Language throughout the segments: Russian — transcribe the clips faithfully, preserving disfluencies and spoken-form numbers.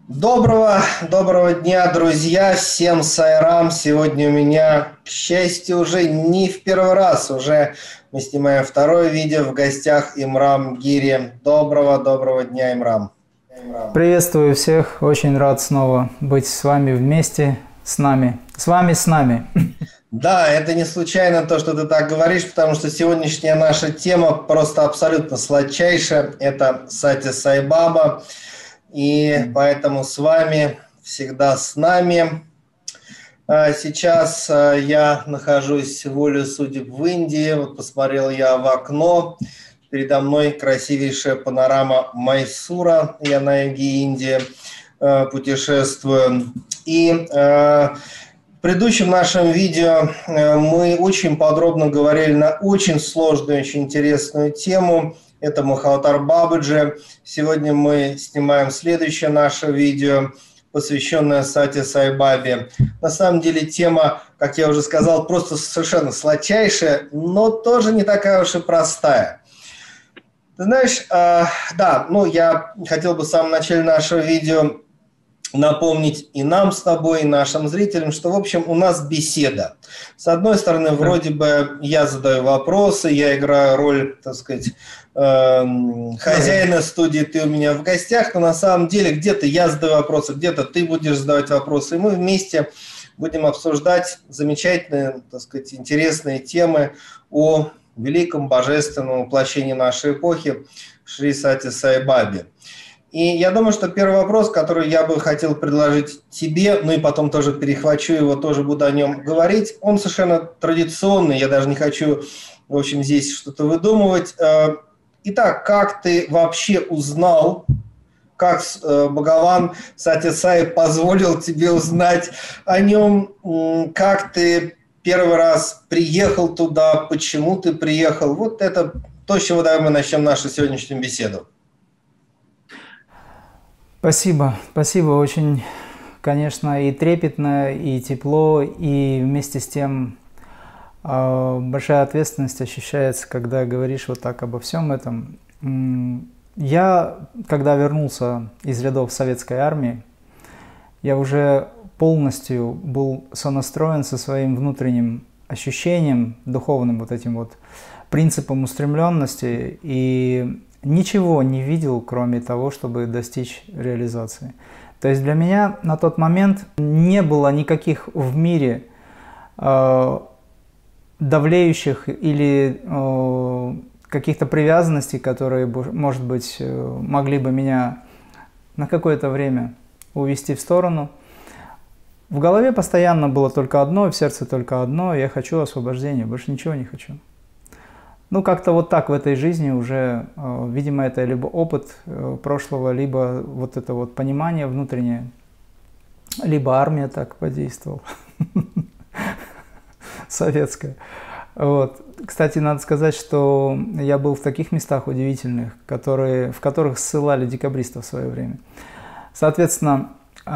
Доброго, доброго дня, друзья! Всем сайрам! Сегодня у меня, к счастью, уже не в первый раз. Уже мы снимаем второе видео. В гостях Имрам Гири. Доброго, доброго дня, Имрам! Приветствую всех. Очень рад снова быть с вами вместе, с нами. С вами, с нами. Да, это не случайно то, что ты так говоришь, потому что сегодняшняя наша тема просто абсолютно сладчайшая. Это Сати Sai Baba. И поэтому с вами, всегда с нами. Сейчас я нахожусь волею судеб в Индии. Вот посмотрел я в окно. Передо мной красивейшая панорама Майсура. Я на юге Индии путешествую. И в предыдущем нашем видео мы очень подробно говорили на очень сложную, очень интересную тему. Это Махаватар Бабаджи. Сегодня мы снимаем следующее наше видео, посвященное Сати Sai Baba. На самом деле тема, как я уже сказал, просто совершенно сладчайшая, но тоже не такая уж и простая. Ты знаешь, э, да, ну я хотел бы в самом начале нашего видео напомнить и нам с тобой, и нашим зрителям, что, в общем, у нас беседа. С одной стороны, вроде бы я задаю вопросы, я играю роль, так сказать, хозяина студии, ты у меня в гостях, но на самом деле где-то я задаю вопросы, где-то ты будешь задавать вопросы, и мы вместе будем обсуждать замечательные, так сказать, интересные темы о великом божественном воплощении нашей эпохи Шри Сати Sai Baba. И я думаю, что первый вопрос, который я бы хотел предложить тебе, ну и потом тоже перехвачу его, тоже буду о нем говорить, он совершенно традиционный, я даже не хочу, в общем, здесь что-то выдумывать. Итак, как ты вообще узнал, как Бхагаван Сати Sai позволил тебе узнать о нем, как ты первый раз приехал туда, почему ты приехал? Вот это то, с чего давай мы начнем нашу сегодняшнюю беседу. Спасибо, спасибо. Очень, конечно, и трепетно, и тепло, и вместе с тем большая ответственность ощущается, когда говоришь вот так обо всем этом. Я, когда вернулся из рядов советской армии, я уже полностью был сонастроен со своим внутренним ощущением, духовным вот этим вот принципом устремленности, и ничего не видел, кроме того, чтобы достичь реализации. То есть для меня на тот момент не было никаких в мире э, давлеющих или э, каких-то привязанностей, которые, может быть, могли бы меня на какое-то время увести в сторону. В голове постоянно было только одно, в сердце только одно: я хочу освобождения, больше ничего не хочу. Ну, как-то вот так в этой жизни уже, видимо, это либо опыт прошлого, либо вот это вот понимание внутреннее, либо армия так подействовала, советская. Вот. Кстати, надо сказать, что я был в таких местах удивительных, которые, в которых ссылали декабристов в свое время. Соответственно,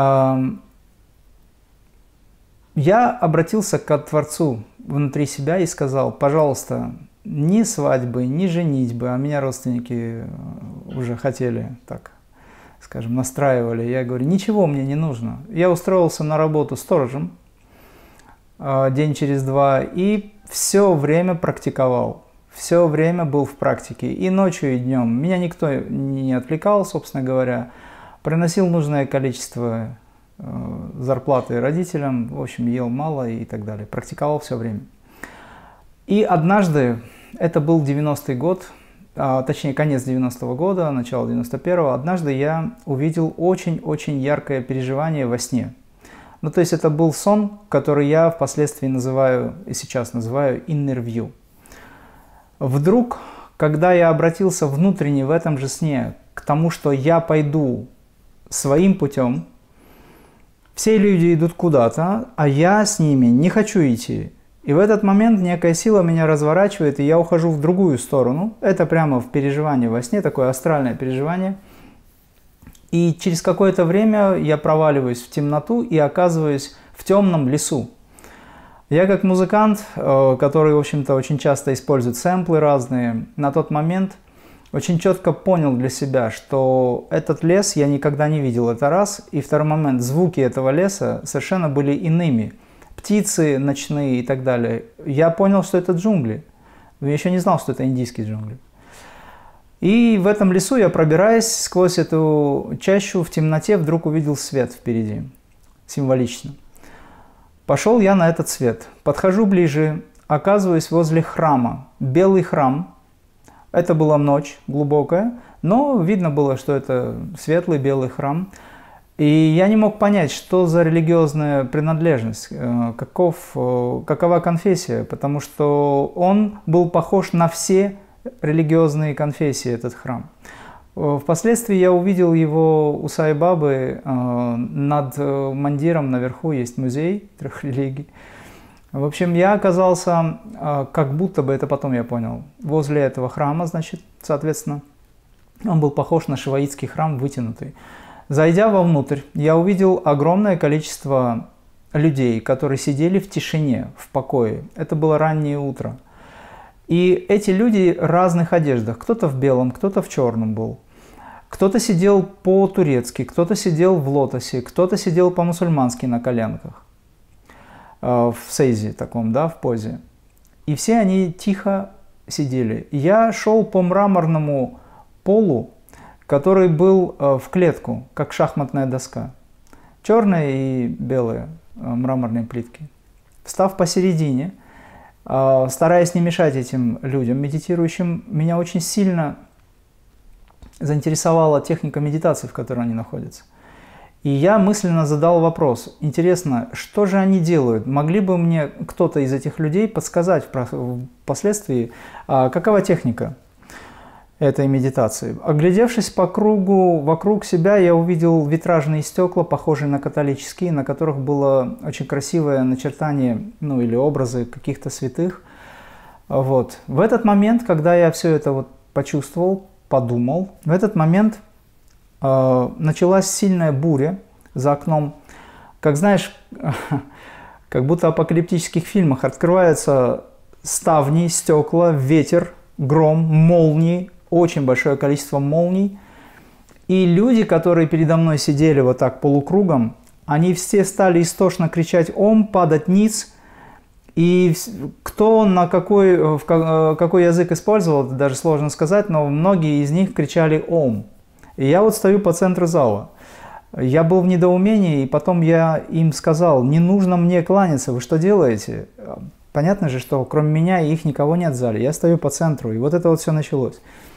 я обратился к Творцу внутри себя и сказал: пожалуйста, ни свадьбы, ни женитьбы, а меня родственники уже хотели, так скажем, настраивали. Я говорю: ничего мне не нужно. Я устроился на работу сторожем день через два и все время практиковал, все время был в практике, и ночью, и днем. Меня никто не отвлекал, собственно говоря, приносил нужное количество зарплаты родителям, в общем, ел мало и так далее, практиковал все время. И однажды, это был девяностый год, а, точнее конец девяностого года, начало девяносто первого, однажды я увидел очень-очень яркое переживание во сне. Ну, то есть это был сон, который я впоследствии называю, и сейчас называю, inner view. Вдруг, когда я обратился внутренне в этом же сне к тому, что я пойду своим путем, все люди идут куда-то, а я с ними не хочу идти. И в этот момент некая сила меня разворачивает, и я ухожу в другую сторону. Это прямо в переживании во сне, такое астральное переживание. И через какое-то время я проваливаюсь в темноту и оказываюсь в темном лесу. Я как музыкант, который, в общем-то, очень часто использует сэмплы разные, на тот момент очень четко понял для себя, что этот лес я никогда не видел, это раз. И второй момент, звуки этого леса совершенно были иными. Птицы ночные и так далее. Я понял, что это джунгли. Я еще не знал, что это индийские джунгли. И в этом лесу я, пробираясь сквозь эту чащу в темноте, вдруг увидел свет впереди. Символично. Пошел я на этот свет. Подхожу ближе, оказываюсь возле храма. Белый храм. Это была ночь глубокая, но видно было, что это светлый белый храм. И я не мог понять, что за религиозная принадлежность, каков, какова конфессия, потому что он был похож на все религиозные конфессии, этот храм. Впоследствии я увидел его у Саи-Бабы, над мандиром наверху есть музей трех религий. В общем, я оказался, как будто бы, это потом я понял, возле этого храма, значит, соответственно, он был похож на шиваитский храм, вытянутый. Зайдя вовнутрь, я увидел огромное количество людей, которые сидели в тишине, в покое. Это было раннее утро. И эти люди в разных одеждах, кто-то в белом, кто-то в черном был. Кто-то сидел по-турецки, кто-то сидел в лотосе, кто-то сидел по-мусульмански на коленках. В сейзе таком, да, в позе. И все они тихо сидели. Я шел по мраморному полу, который был в клетку, как шахматная доска. Черные и белые мраморные плитки. Встав посередине, стараясь не мешать этим людям, медитирующим, меня очень сильно заинтересовала техника медитации, в которой они находятся. И я мысленно задал вопрос, интересно, что же они делают? Могли бы мне кто-то из этих людей подсказать впоследствии, какова техника этой медитации? Оглядевшись по кругу, вокруг себя, я увидел витражные стекла, похожие на католические, на которых было очень красивое начертание, ну или образы каких-то святых. Вот. В этот момент, когда я все это вот почувствовал, подумал, в этот момент началась сильная буря за окном. Как знаешь, как будто в апокалиптических фильмах открываются ставни, стекла, ветер, гром, молнии, очень большое количество молний. И люди, которые передо мной сидели вот так полукругом, они все стали истошно кричать «Ом», падать ниц. И кто на какой, в какой язык использовал, это даже сложно сказать, но многие из них кричали «Ом». И я вот стою по центру зала. Я был в недоумении, и потом я им сказал, не нужно мне кланяться, вы что делаете? Понятно же, что кроме меня и их никого нет в зале. Я стою по центру, и вот это вот все началось.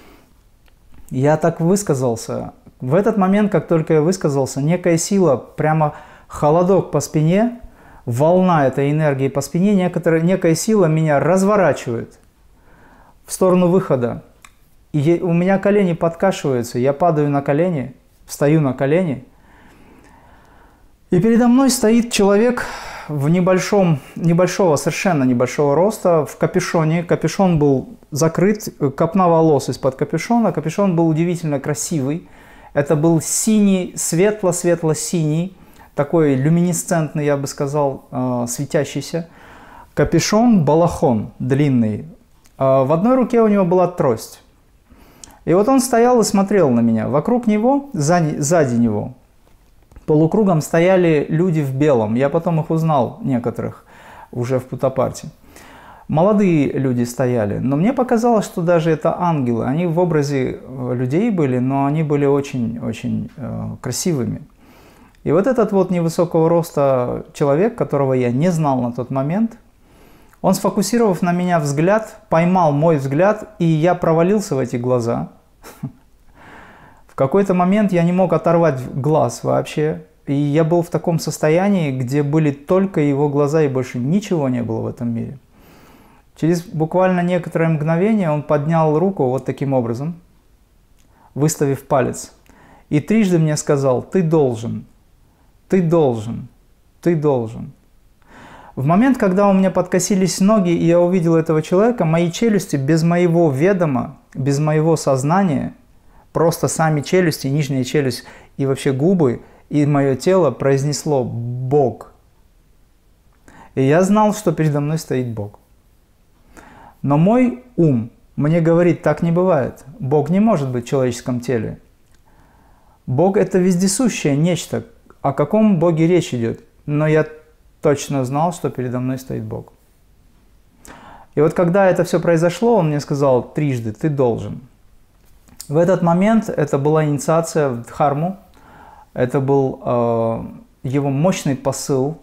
Я так высказался. В этот момент, как только я высказался, некая сила, прямо холодок по спине, волна этой энергии по спине, некоторая, некая сила меня разворачивает в сторону выхода. И у меня колени подкашиваются, я падаю на колени, встаю на колени. И передо мной стоит человек в небольшом, небольшого, совершенно небольшого роста, в капюшоне. Капюшон был закрыт, копна волос из-под капюшона. Капюшон был удивительно красивый. Это был синий, светло-светло-синий, такой люминесцентный, я бы сказал, светящийся. Капюшон, балахон длинный. В одной руке у него была трость. И вот он стоял и смотрел на меня. Вокруг него, сзади, сзади него, полукругом стояли люди в белом. Я потом их узнал, некоторых, уже в Путтапарте. Молодые люди стояли. Но мне показалось, что даже это ангелы. Они в образе людей были, но они были очень-очень э, красивыми. И вот этот вот невысокого роста человек, которого я не знал на тот момент, он, сфокусировав на меня взгляд, поймал мой взгляд, и я провалился в эти глаза. В какой-то момент я не мог оторвать глаз вообще. И я был в таком состоянии, где были только его глаза, и больше ничего не было в этом мире. Через буквально некоторое мгновение он поднял руку вот таким образом, выставив палец. И трижды мне сказал: «Ты должен, ты должен, ты должен». В момент, когда у меня подкосились ноги, и я увидел этого человека, мои челюсти без моего ведома, без моего сознания, просто сами челюсти, нижняя челюсть и вообще губы, и мое тело произнесло «Бог». И я знал, что передо мной стоит Бог. Но мой ум мне говорит, так не бывает. Бог не может быть в человеческом теле. Бог – это вездесущее нечто. О каком Боге речь идет? Но я точно знал, что передо мной стоит Бог. И вот когда это все произошло, он мне сказал трижды: ты должен. В этот момент это была инициация в дхарму, это был э, его мощный посыл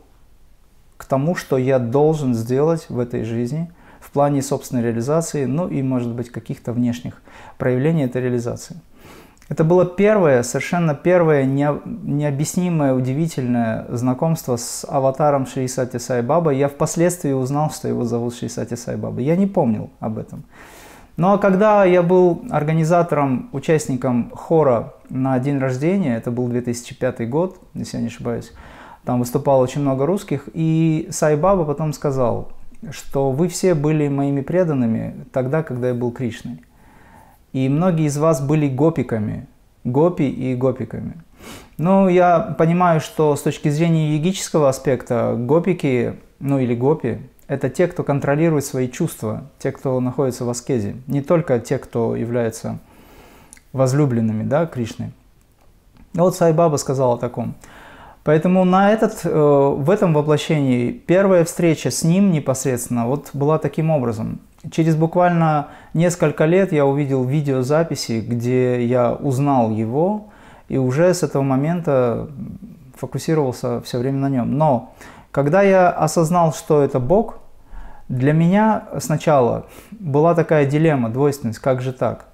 к тому, что я должен сделать в этой жизни в плане собственной реализации, ну и, может быть, каких-то внешних проявлений этой реализации. Это было первое, совершенно первое необъяснимое, удивительное знакомство с аватаром Шри Сати Сай Бабы. Я впоследствии узнал, что его зовут Шри Сати Сай Баба. Я не помнил об этом. Ну а когда я был организатором, участником хора на день рождения, это был две тысячи пятый год, если я не ошибаюсь, там выступало очень много русских, и Сай Баба потом сказал, что вы все были моими преданными тогда, когда я был Кришной. И многие из вас были гопиками, гопи и гопиками. Ну, я понимаю, что с точки зрения йогического аспекта гопики, ну или гопи, это те, кто контролирует свои чувства, те, кто находится в аскезе. Не только те, кто являются возлюбленными, да, Кришны. Вот Сай Баба сказал о таком. Поэтому на этот, в этом воплощении первая встреча с ним непосредственно вот была таким образом. Через буквально несколько лет я увидел видеозаписи, где я узнал его, и уже с этого момента фокусировался все время на нем. Но когда я осознал, что это Бог, для меня сначала была такая дилемма, двойственность, как же так?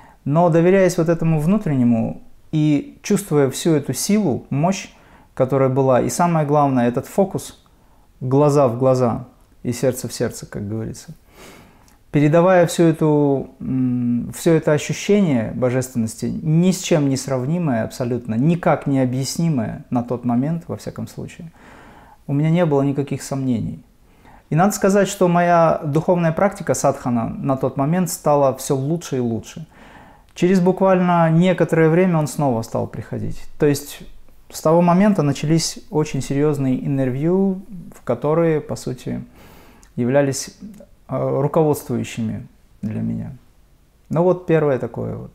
Но доверяясь вот этому внутреннему и чувствуя всю эту силу, мощь, которая была, и самое главное, этот фокус, глаза в глаза и сердце в сердце, как говорится, передавая всю эту, все это ощущение божественности, ни с чем не сравнимое абсолютно, никак не объяснимое на тот момент, во всяком случае, у меня не было никаких сомнений. И надо сказать, что моя духовная практика садхана на тот момент стала все лучше и лучше. Через буквально некоторое время он снова стал приходить. То есть с того момента начались очень серьезные интервью, в которые, по сути, являлись руководствующими для меня. Ну вот первое такое вот.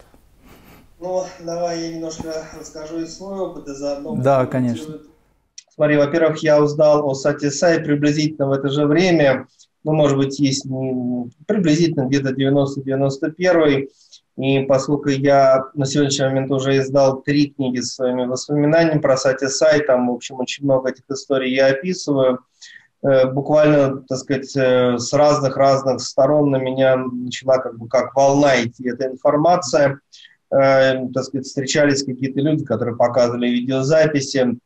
Ну, давай я немножко расскажу из своего опыта заодно. Да, конечно. Смотри, во-первых, я узнал о Сати Сай приблизительно в это же время, ну, может быть, есть не, приблизительно где-то девяностый девяносто первый, и поскольку я на сегодняшний момент уже издал три книги с своими воспоминаниями про Сати Сай, там, в общем, очень много этих историй я описываю, буквально, так сказать, с разных-разных сторон на меня начала как бы как волна идти эта информация. Так сказать, встречались какие-то люди, которые показывали видеозаписи.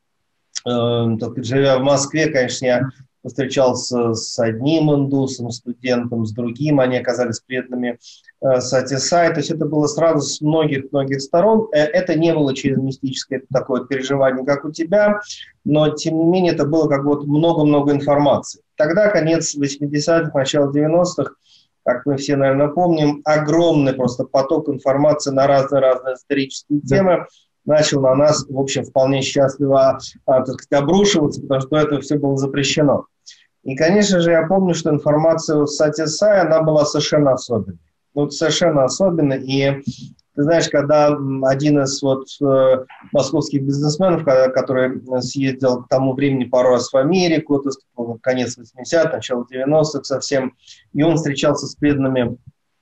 Так сказать, живя в Москве, конечно, я встречался с одним индусом, студентом, с другим, они оказались преданными Сати Сай. То есть это было сразу с многих-многих сторон. Это не было через мистическое такое переживание, как у тебя, но, тем не менее, это было как вот много-много информации. Тогда, конец восьмидесятых, начало девяностых, как мы все, наверное, помним, огромный просто поток информации на разные-разные исторические темы начал на нас, в общем, вполне счастливо, так сказать, обрушиваться, потому что до этого все было запрещено. И, конечно же, я помню, что информация о Сати Сай, она была совершенно особенной. Вот совершенно особенной. И ты знаешь, когда один из вот э, московских бизнесменов, который съездил к тому времени пару раз в Америку, то есть, конец восьмидесятых, начало девяностых совсем, и он встречался с преданными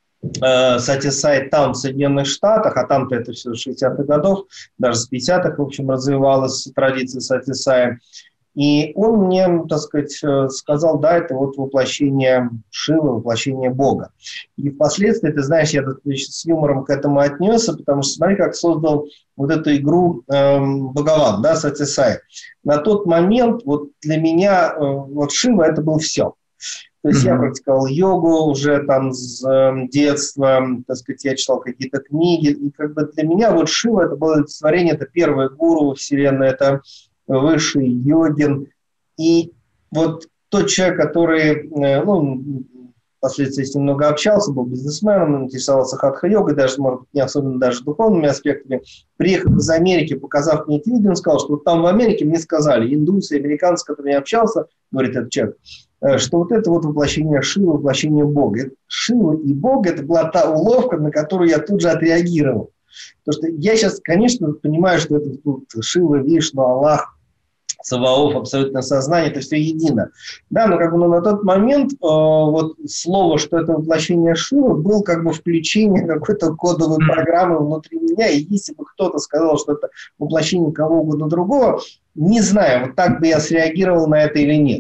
Сати Сай там, в Соединенных Штатах, а там-то это все с шестидесятых годов, даже с пятидесятых, в общем, развивалась традиция Сати Сай. И он мне, так сказать, сказал, да, это вот воплощение Шивы, воплощение Бога. И впоследствии, ты знаешь, я с юмором к этому отнесся, потому что смотри, как создал вот эту игру э, Бхагаван, да, Сати Сай. На тот момент вот для меня э, вот Шива это был все. То есть mm-hmm. я практиковал йогу уже там с э, детства, так сказать, я читал какие-то книги, и как бы для меня вот Шива это было олицетворение, это первое гуру Вселенной, это высший йогин. И вот тот человек, который, э, ну, впоследствии с ним много общался, был бизнесменом, интересовался хатха-йогой, даже, может быть, не особенно даже духовными аспектами, приехав из Америки, показав мне эти видео, он сказал, что вот там в Америке мне сказали, индусы, американцы, с которыми я общался, говорит этот человек, что вот это вот воплощение Шивы, воплощение Бога. Шива и Бог – это была та уловка, на которую я тут же отреагировал. Потому что я сейчас, конечно, понимаю, что это тут Шива, Вишну, Аллах, Саваоф, абсолютное сознание, это все едино. Да, но как бы ну, на тот момент э, вот слово, что это воплощение Шивы, было как бы включение какой-то кодовой программы внутри меня, и если бы кто-то сказал, что это воплощение кого угодно другого, не знаю, вот так бы я среагировал на это или нет.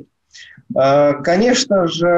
Э, конечно же,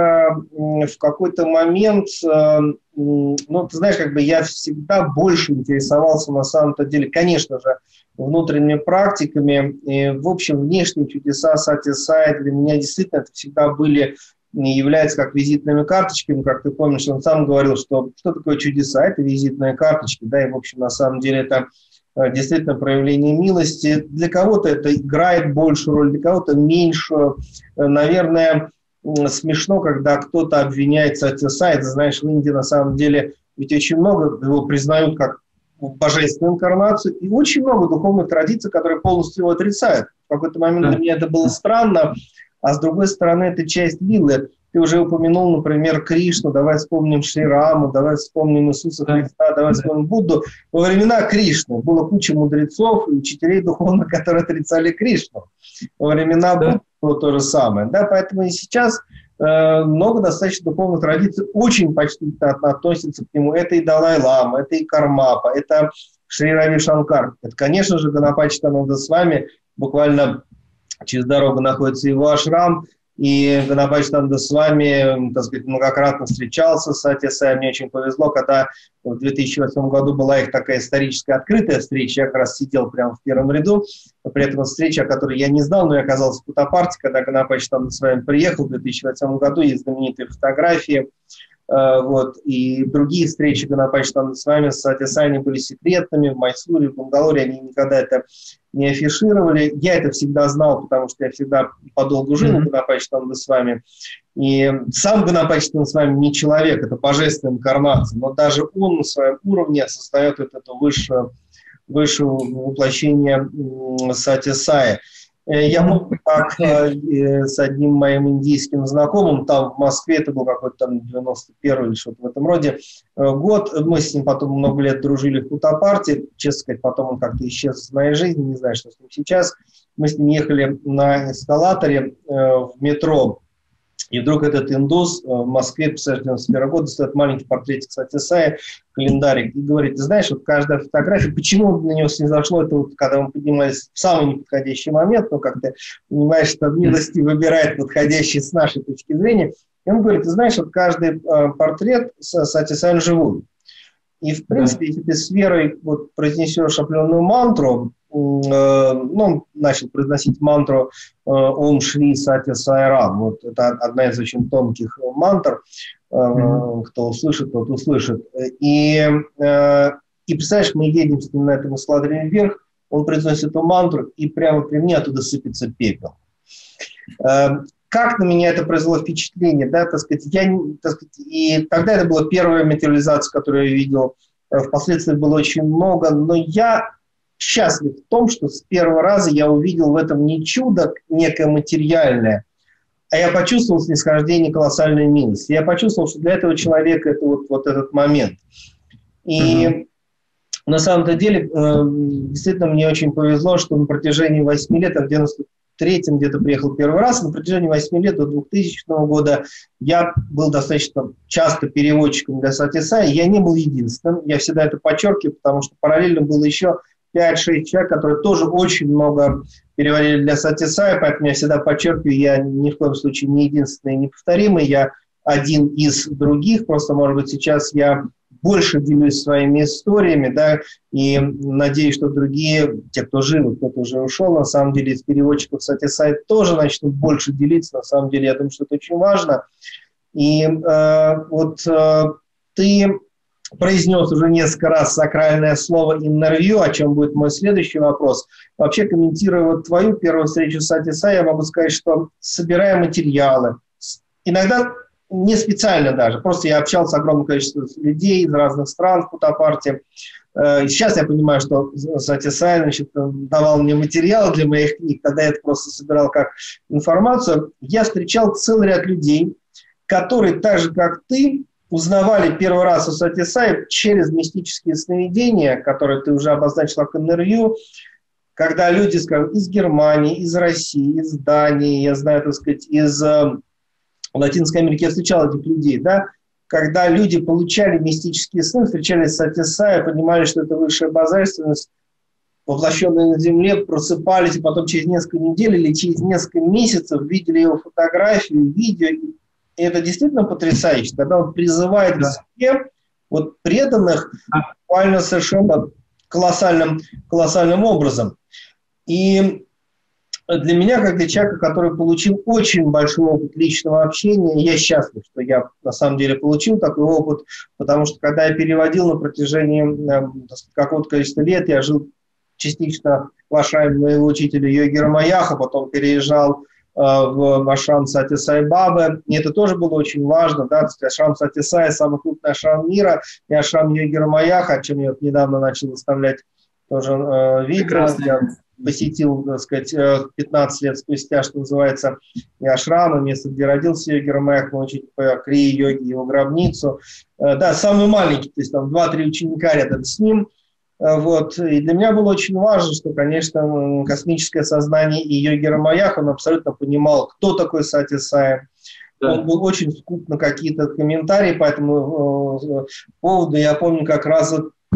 в какой-то момент, э, ну, ты знаешь, как бы я всегда больше интересовался на самом-то деле, конечно же, внутренними практиками. И, в общем, внешние чудеса Сати-Сай для меня действительно это всегда были, являются как визитными карточками. Как ты помнишь, он сам говорил, что что такое чудеса? Это визитные карточки. Да, и, в общем, на самом деле это действительно проявление милости. Для кого-то это играет большую роль, для кого-то меньшую. Наверное, смешно, когда кто-то обвиняет Сати-Сай. Ты знаешь, в Индии на самом деле ведь очень много его признают как божественную инкарнацию, и очень много духовных традиций, которые полностью его отрицают. В какой-то момент для меня это было странно, а с другой стороны, это часть лилы. Ты уже упомянул, например, Кришну, давай вспомним Шри Раму, давай вспомним Иисуса Христа, давай вспомним Будду. Во времена Кришны было куча мудрецов и учителей духовных, которые отрицали Кришну. Во времена Будды было то же самое. Да, поэтому и сейчас э, много достаточно духовных традиций очень почтительно относятся к нему. Это и Далай-Лама, это и Кармапа, это Шри Рави Шанкар. Это, конечно же, Ганапати Читананда Свами. Буквально через дорогу находится его ашрам. И Ганапати Читананда Свами, так сказать, многократно встречался с Сати-Сай. Мне очень повезло, когда в две тысячи восьмом году была их такая историческая открытая встреча. Я как раз сидел прямо в первом ряду. При этом встреча, о которой я не знал, но я оказался в Путапарте, когда Ганапати Читананда Свами приехал в две тысячи восьмом году. Есть знаменитые фотографии. Вот, и другие встречи Ганапати Читананда Свами с Сати-Сай были секретными. В Майсуре, в Бангалоре они никогда это не афишировали. Я это всегда знал, потому что я всегда подолгу жил у Ганапати Читананда Свами. И сам Ганапати Читананда Свами не человек, это божественная инкарнация, но даже он на своем уровне создает вот это высшее, высшее воплощение Сати-Сая. Я мог как э, с одним моим индийским знакомым, там в Москве, это был какой-то там девяносто первый или что-то в этом роде, э, год, мы с ним потом много лет дружили в Путапарте, честно сказать, потом он как-то исчез из моей жизни, не знаю, что с ним сейчас. Мы с ним ехали на эскалаторе э, в метро, и вдруг этот индус в Москве, представляешь, девяносто первого года, стоит маленький портретик Сати-Сая, календарик, и говорит, ты знаешь, вот каждая фотография, почему на него снизошло, это вот когда мы поднимались в самый неподходящий момент, но как ты понимаешь, что милости выбирает подходящий с нашей точки зрения, и он говорит, ты знаешь, вот каждый э, портрет Сати-Сая живой. И, в принципе, если ты с верой вот, произнесешь определенную мантру, э, ну, он начал произносить мантру э, «Ом Шри Сати Сай Рам». Вот это одна из очень тонких мантр. Э, mm-hmm. Кто услышит, тот услышит. И, э, и, представляешь, мы едем с ним на этом эскалаторе вверх, он произносит эту мантру, и прямо при мне оттуда сыпется пепел. Э, Как на меня это произвело впечатление, да, так сказать, я, так сказать, и тогда это была первая материализация, которую я видел, впоследствии было очень много, но я счастлив в том, что с первого раза я увидел в этом не чудо некое материальное, а я почувствовал снисхождение колоссальной милости. Я почувствовал, что для этого человека это вот, вот этот момент. И mm-hmm. на самом-то деле, действительно, мне очень повезло, что на протяжении восьми лет, а в девяносто третьем где-то приехал первый раз, на протяжении восьми лет до двухтысячного года я был достаточно часто переводчиком для Сати-Сая. Я не был единственным, я всегда это подчеркиваю, потому что параллельно было еще пять-шесть человек, которые тоже очень много переводили для Сати-Сая, поэтому я всегда подчеркиваю, я ни в коем случае не единственный и неповторимый, я один из других, просто, может быть, сейчас я больше делюсь своими историями, да, и надеюсь, что другие, те, кто жил, кто-то уже ушел, на самом деле, из переводчиков Сати-Сай тоже начнут больше делиться, на самом деле, я думаю, что это очень важно. И э, вот э, ты произнес уже несколько раз сакральное слово «inner view», о чем будет мой следующий вопрос. Вообще, комментируя вот твою первую встречу с Сати-Сай, я могу сказать, что собирая материалы, иногда не специально даже, просто я общался с огромным количеством людей из разных стран в Путапарте. Сейчас я понимаю, что Сатисай, значит, давал мне материал для моих книг, тогда я это просто собирал как информацию. Я встречал целый ряд людей, которые так же, как ты, узнавали первый раз о Сатисай через мистические сновидения, которые ты уже обозначил как интервью, когда люди, скажем, из Германии, из России, из Дании, я знаю, так сказать, из Латинской Америки, я встречал этих людей, да, когда люди получали мистические сны, встречались с Сатисай, понимали, что это высшая божественность, воплощенная на Земле, просыпались, и потом через несколько недель или через несколько месяцев видели его фотографии, видео. И это действительно потрясающе, когда он призывает к себе вот преданных буквально совершенно колоссальным, колоссальным образом. И для меня, как для человека, который получил очень большой опыт личного общения, я счастлив, что я на самом деле получил такой опыт, потому что когда я переводил на протяжении какого-то количества лет, я жил частично в ашраме моего учителя Йоги Рамаяха, потом переезжал э, в ашрам Сатисай Бабы, и это тоже было очень важно, да, ашрам Сатисай – самый крупный ашрам мира, и ашрам Йоги Рамаяха, о чем я вот недавно начал выставлять тоже э, видео. Посетил, так сказать, пятнадцать лет спустя, что называется, и ашрам, место, где родился Йоги Рамаях, научить по крия-йоге, его гробницу. Да, самый маленький, то есть там два-три ученика рядом с ним. Вот. И для меня было очень важно, что, конечно, космическое сознание и Йоги Рамаях, он абсолютно понимал, кто такой Сатисай. Да. Он был очень скуп на какие-то комментарии по этому э, поводу. Я помню, как раз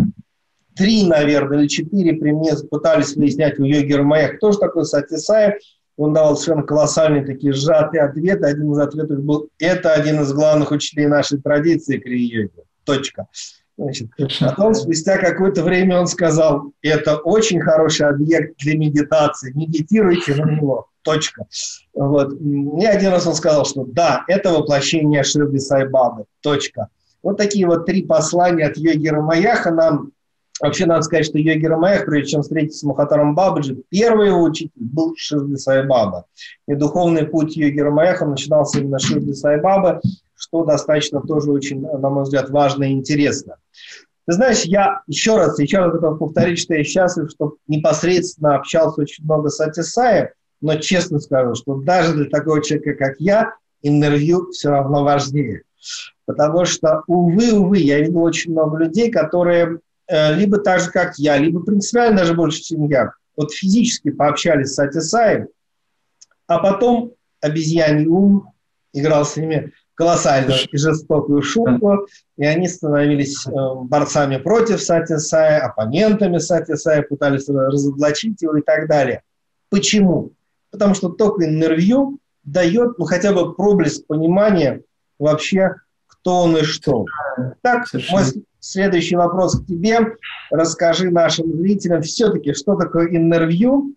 три, наверное, или четыре при мне пытались выяснять у Йоги Рамаяха, кто же такой Сатисай. Он давал совершенно колоссальные такие сжатые ответы. Один из ответов был: это один из главных учителей нашей традиции крия-йоги. Точка. Значит, потом, спустя какое-то время, он сказал: это очень хороший объект для медитации. Медитируйте на него. Точка. Вот. И один раз он сказал, что да, это воплощение Ширди Сай Бабы. Точка. Вот такие вот три послания от Йоги Рамаяха нам. Вообще, надо сказать, что Йоги Рамаях, прежде чем встретиться с Махатаром Бабаджи, первый его учитель был Ширди Сай Баба. И духовный путь Йоги Рамаяха начинался именно с Ширди Сай Бабы, что достаточно тоже очень, на мой взгляд, важно и интересно. Ты знаешь, я еще раз, еще раз готов повторить, что я счастлив, что непосредственно общался очень много с Сатисаем, но честно скажу, что даже для такого человека, как я, интервью все равно важнее. Потому что, увы, увы, я видел очень много людей, которые либо так же, как я, либо принципиально даже больше, чем я, вот физически пообщались с Сатисаем, а потом обезьяний ум играл с ними колоссальную и жестокую шутку, и они становились э, борцами против Сатисая, оппонентами Сатисая, пытались разоблачить его и так далее. Почему? Потому что только интервью дает, ну, хотя бы проблеск понимания вообще, кто он и что. Так, мой следующий вопрос к тебе. Расскажи нашим зрителям все-таки, что такое интервью.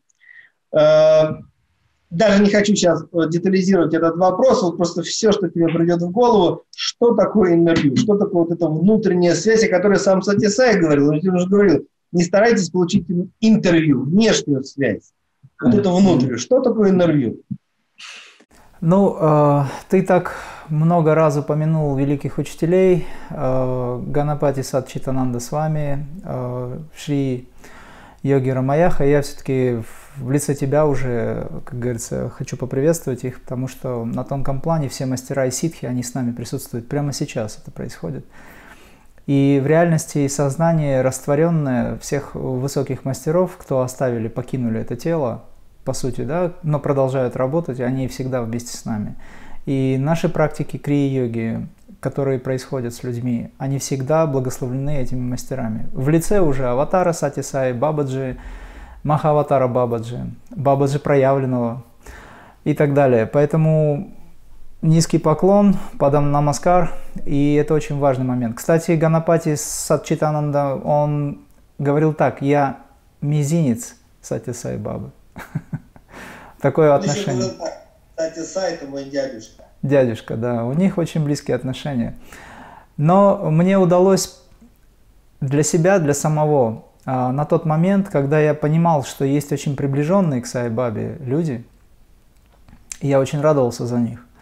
Даже не хочу сейчас детализировать этот вопрос, вот просто все, что тебе придет в голову, что такое интервью, что такое вот эта внутренняя связь, о которой сам Сатисай говорил, он уже говорил, не старайтесь получить интервью, внешнюю связь, вот это внутреннюю. Что такое интервью? Ну, э, ты так много раз упомянул великих учителей, э, Ганапати Сатчитананда Свами, э, Шри Йоги Рамаяха. Я все-таки в лице тебя уже, как говорится, хочу поприветствовать их, потому что на тонком плане все мастера и ситхи, они с нами присутствуют. Прямо сейчас это происходит. И в реальности сознание растворенное всех высоких мастеров, кто оставили, покинули это тело, по сути, да, но продолжают работать, и они всегда вместе с нами. И наши практики крия-йоги, которые происходят с людьми, они всегда благословлены этими мастерами. В лице уже аватара Сатисай, Бабаджи, Махааватара Бабаджи, Бабаджи проявленного и так далее. Поэтому низкий поклон, падам намаскар, и это очень важный момент. Кстати, Ганапати Сатчитананда, он говорил так: я мизинец Сатисай Бабы. Такое отношение. Сатисай — это мой дядюшка. Дядюшка, да. У них очень близкие отношения. Но мне удалось для себя, для самого, на тот момент, когда я понимал, что есть очень приближенные к Сай Бабе люди, я очень радовался за них.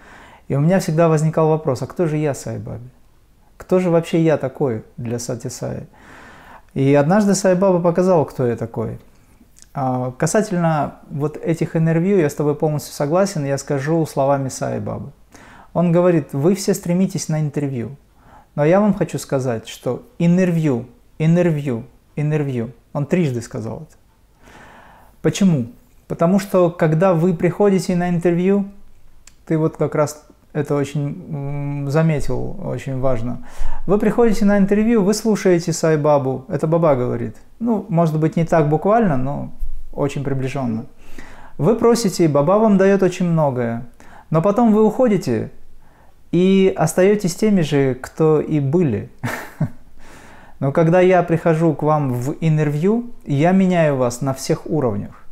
И у меня всегда возникал вопрос, а кто же я Сай Бабе? Кто же вообще я такой для Сати Саи? И однажды Сай Баба показал, кто я такой. Касательно вот этих интервью, я с тобой полностью согласен, я скажу словами Сай Бабы. Он говорит, вы все стремитесь на интервью, но я вам хочу сказать, что интервью, интервью, интервью, он трижды сказал это. Почему? Потому что когда вы приходите на интервью, ты вот как раз это очень заметил, очень важно. Вы приходите на интервью, вы слушаете Сай Бабу, это Баба говорит. Ну, может быть, не так буквально, но очень приближенно. Вы просите, Баба вам дает очень многое, но потом вы уходите и остаетесь теми же, кто и были. Но когда я прихожу к вам в интервью, я меняю вас на всех уровнях.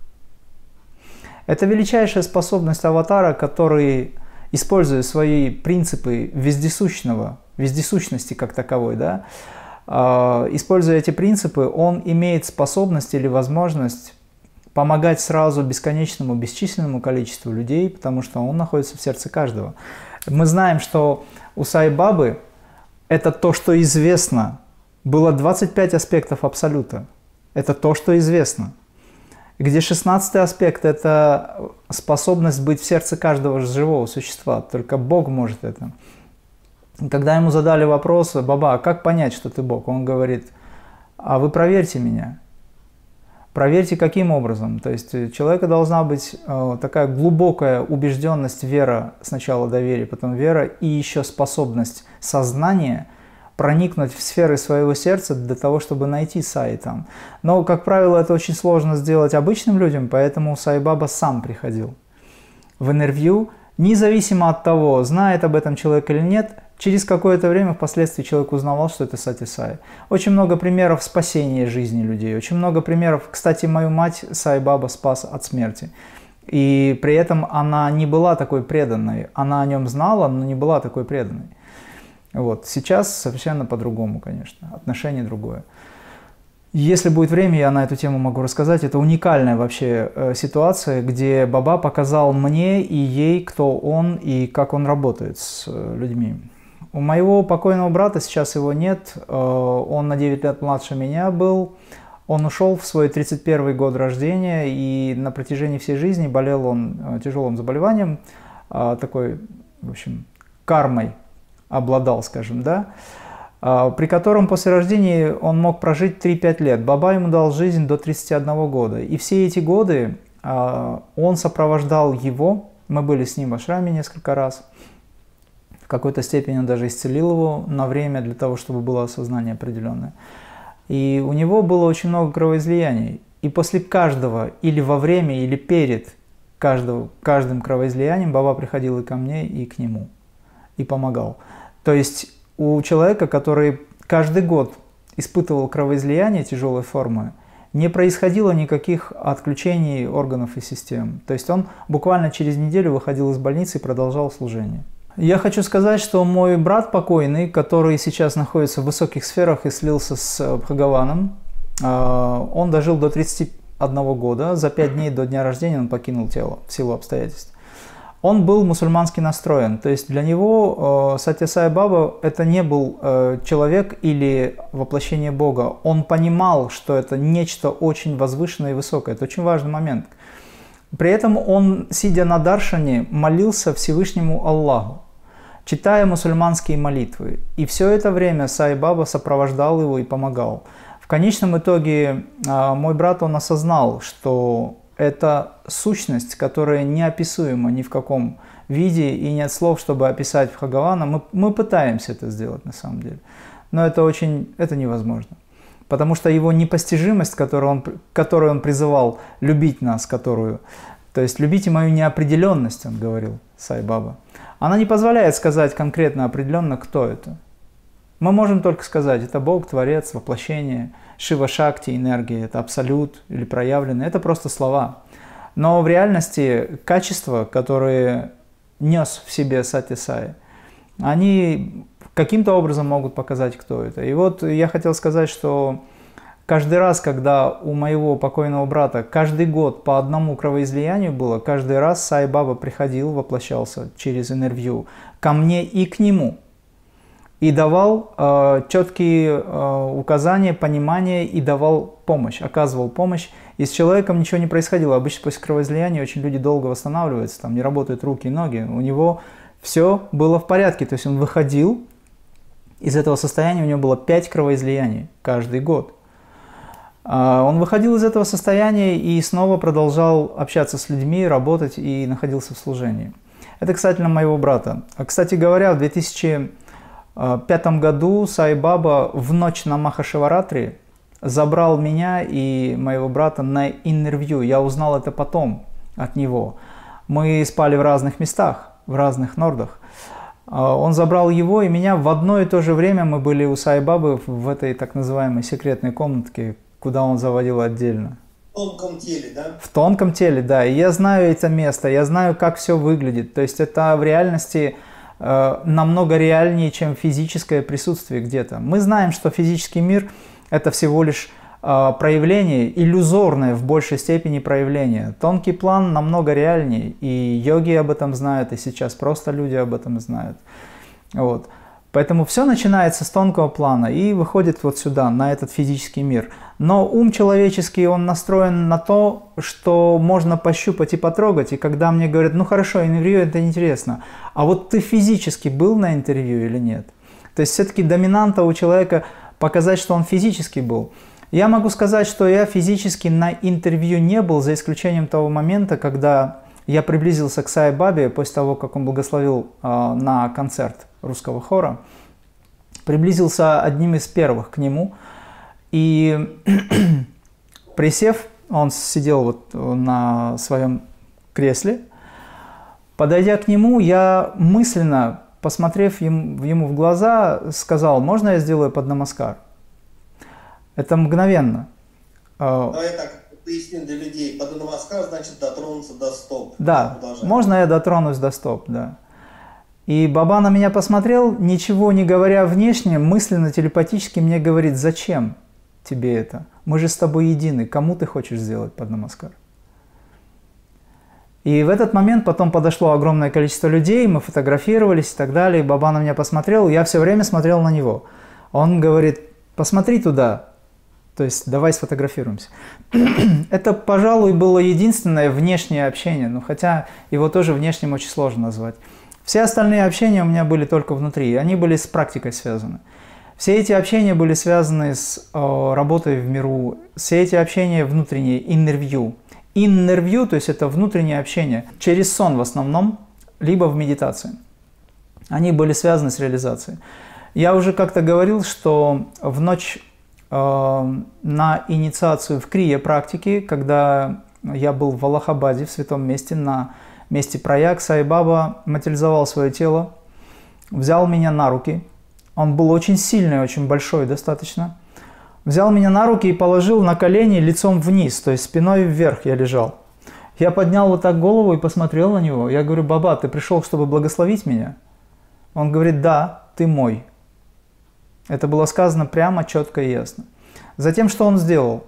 Это величайшая способность аватара, который, используя свои принципы вездесущного, вездесущности как таковой, да, используя эти принципы, он имеет способность или возможность помогать сразу бесконечному, бесчисленному количеству людей, потому что он находится в сердце каждого. Мы знаем, что у Сай Бабы это то, что известно. Было двадцать пять аспектов Абсолюта. Это то, что известно. Где шестнадцатый аспект – это способность быть в сердце каждого живого существа. Только Бог может это. Когда ему задали вопрос, Баба, а как понять, что ты Бог? Он говорит, а вы проверьте меня. Проверьте, каким образом. То есть у человека должна быть э, такая глубокая убежденность, вера, сначала доверие, потом вера, и еще способность сознания проникнуть в сферы своего сердца для того, чтобы найти Сай там. Но, как правило, это очень сложно сделать обычным людям, поэтому Сай Баба сам приходил в интервью, независимо от того, знает об этом человек или нет. Через какое-то время впоследствии человек узнавал, что это Сати Сай. Очень много примеров спасения жизни людей. Очень много примеров. Кстати, мою мать Сай Баба спас от смерти. И при этом она не была такой преданной. Она о нем знала, но не была такой преданной. Вот. Сейчас совершенно по-другому, конечно. Отношение другое. Если будет время, я на эту тему могу рассказать. Это уникальная вообще э, ситуация, где Баба показал мне и ей, кто он и как он работает с э, людьми. У моего покойного брата, сейчас его нет, он на девять лет младше меня был, он ушел в свой тридцать первый год рождения, и на протяжении всей жизни болел он тяжелым заболеванием, такой, в общем, кармой обладал, скажем, да, при котором после рождения он мог прожить три-пять лет. Баба ему дал жизнь до тридцати одного года, и все эти годы он сопровождал его, мы были с ним в ашраме несколько раз. В какой-то степени он даже исцелил его на время для того, чтобы было осознание определенное. И у него было очень много кровоизлияний. И после каждого, или во время, или перед каждого, каждым кровоизлиянием Баба приходил и ко мне, и к нему. И помогал. То есть у человека, который каждый год испытывал кровоизлияние тяжелой формы, не происходило никаких отключений органов и систем. То есть он буквально через неделю выходил из больницы и продолжал служение. Я хочу сказать, что мой брат покойный, который сейчас находится в высоких сферах и слился с Бхагаваном, он дожил до тридцати одного года, за пять дней до дня рождения он покинул тело в силу обстоятельств. Он был мусульмански настроен, то есть для него Сати Сай Баба это не был человек или воплощение Бога. Он понимал, что это нечто очень возвышенное и высокое, это очень важный момент. При этом он, сидя на даршане, молился Всевышнему Аллаху, читая мусульманские молитвы. И все это время Сай Баба сопровождал его и помогал. В конечном итоге мой брат, он осознал, что это сущность, которая неописуема ни в каком виде, и нет слов, чтобы описать Бхагавана. Мы, мы пытаемся это сделать на самом деле, но это очень, это невозможно. Потому что его непостижимость, которую он, которую он призывал любить нас, которую, то есть любите мою неопределенность, он говорил, Сай Баба, она не позволяет сказать конкретно определенно, кто это. Мы можем только сказать, это Бог, Творец, воплощение, Шива Шакти, энергия, это абсолют или проявленный, это просто слова. Но в реальности качества, которые нес в себе Сати Сай, они каким-то образом могут показать, кто это. И вот я хотел сказать, что Каждый раз, когда у моего покойного брата каждый год по одному кровоизлиянию было, каждый раз Сай Баба приходил, воплощался через интервью ко мне и к нему. И давал э, четкие э, указания, понимание и давал помощь, оказывал помощь. И с человеком ничего не происходило. Обычно после кровоизлияния очень люди долго восстанавливаются, там не работают руки и ноги. У него все было в порядке. То есть он выходил из этого состояния, у него было пять кровоизлияний каждый год. Он выходил из этого состояния и снова продолжал общаться с людьми, работать и находился в служении. Это касательно моего брата. Кстати говоря, в две тысячи пятом году Сай Баба в ночь на Махашиваратри забрал меня и моего брата на интервью. Я узнал это потом от него. Мы спали в разных местах, в разных нордах. Он забрал его и меня. В одно и то же время мы были у Сай Бабы в этой так называемой секретной комнатке, куда он заводил отдельно. В тонком теле, да? В тонком теле, да. И я знаю это место, я знаю, как все выглядит. То есть это в реальности э, намного реальнее, чем физическое присутствие где-то. Мы знаем, что физический мир – это всего лишь э, проявление, иллюзорное в большей степени проявление. Тонкий план намного реальнее, и йоги об этом знают, и сейчас просто люди об этом знают. Вот. Поэтому все начинается с тонкого плана и выходит вот сюда, на этот физический мир. Но ум человеческий, он настроен на то, что можно пощупать и потрогать. И когда мне говорят, ну хорошо, интервью это интересно, а вот ты физически был на интервью или нет? То есть все-таки доминанта у человека показать, что он физически был. Я могу сказать, что я физически на интервью не был, за исключением того момента, когда я приблизился к Сай Бабе после того, как он благословил э, на концерт русского хора, приблизился одним из первых к нему, и присев, он сидел вот на своем кресле, подойдя к нему, я мысленно, посмотрев ему, ему в глаза, сказал, можно я сделаю паднамаскар? Это мгновенно. Давай так поясним для людей, паднамаскар значит дотронуться до стоп. Да, можно я дотронусь до стоп, да. И Баба на меня посмотрел, ничего не говоря внешне, мысленно, телепатически мне говорит, зачем тебе это? Мы же с тобой едины, кому ты хочешь сделать паднамаскар? И в этот момент потом подошло огромное количество людей, мы фотографировались и так далее, и Баба на меня посмотрел, я все время смотрел на него. Он говорит, посмотри туда, то есть давай сфотографируемся. Это, пожалуй, было единственное внешнее общение, но хотя его тоже внешним очень сложно назвать. Все остальные общения у меня были только внутри, и они были с практикой связаны. Все эти общения были связаны с э, работой в миру, все эти общения внутренние, интервью. Интервью, то есть это внутреннее общение, через сон в основном, либо в медитации. Они были связаны с реализацией. Я уже как-то говорил, что в ночь э, на инициацию в крия-практике, когда я был в Аллахабаде, в святом месте, на месте Праяг, Сай Баба материализовал свое тело, взял меня на руки. Он был очень сильный, очень большой достаточно. Взял меня на руки и положил на колени лицом вниз, то есть спиной вверх я лежал. Я поднял вот так голову и посмотрел на него. Я говорю, Баба, ты пришел, чтобы благословить меня? Он говорит, да, ты мой. Это было сказано прямо, четко и ясно. Затем, что он сделал?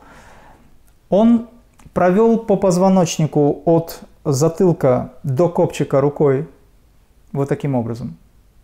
Он провел по позвоночнику от затылка до копчика рукой, вот таким образом.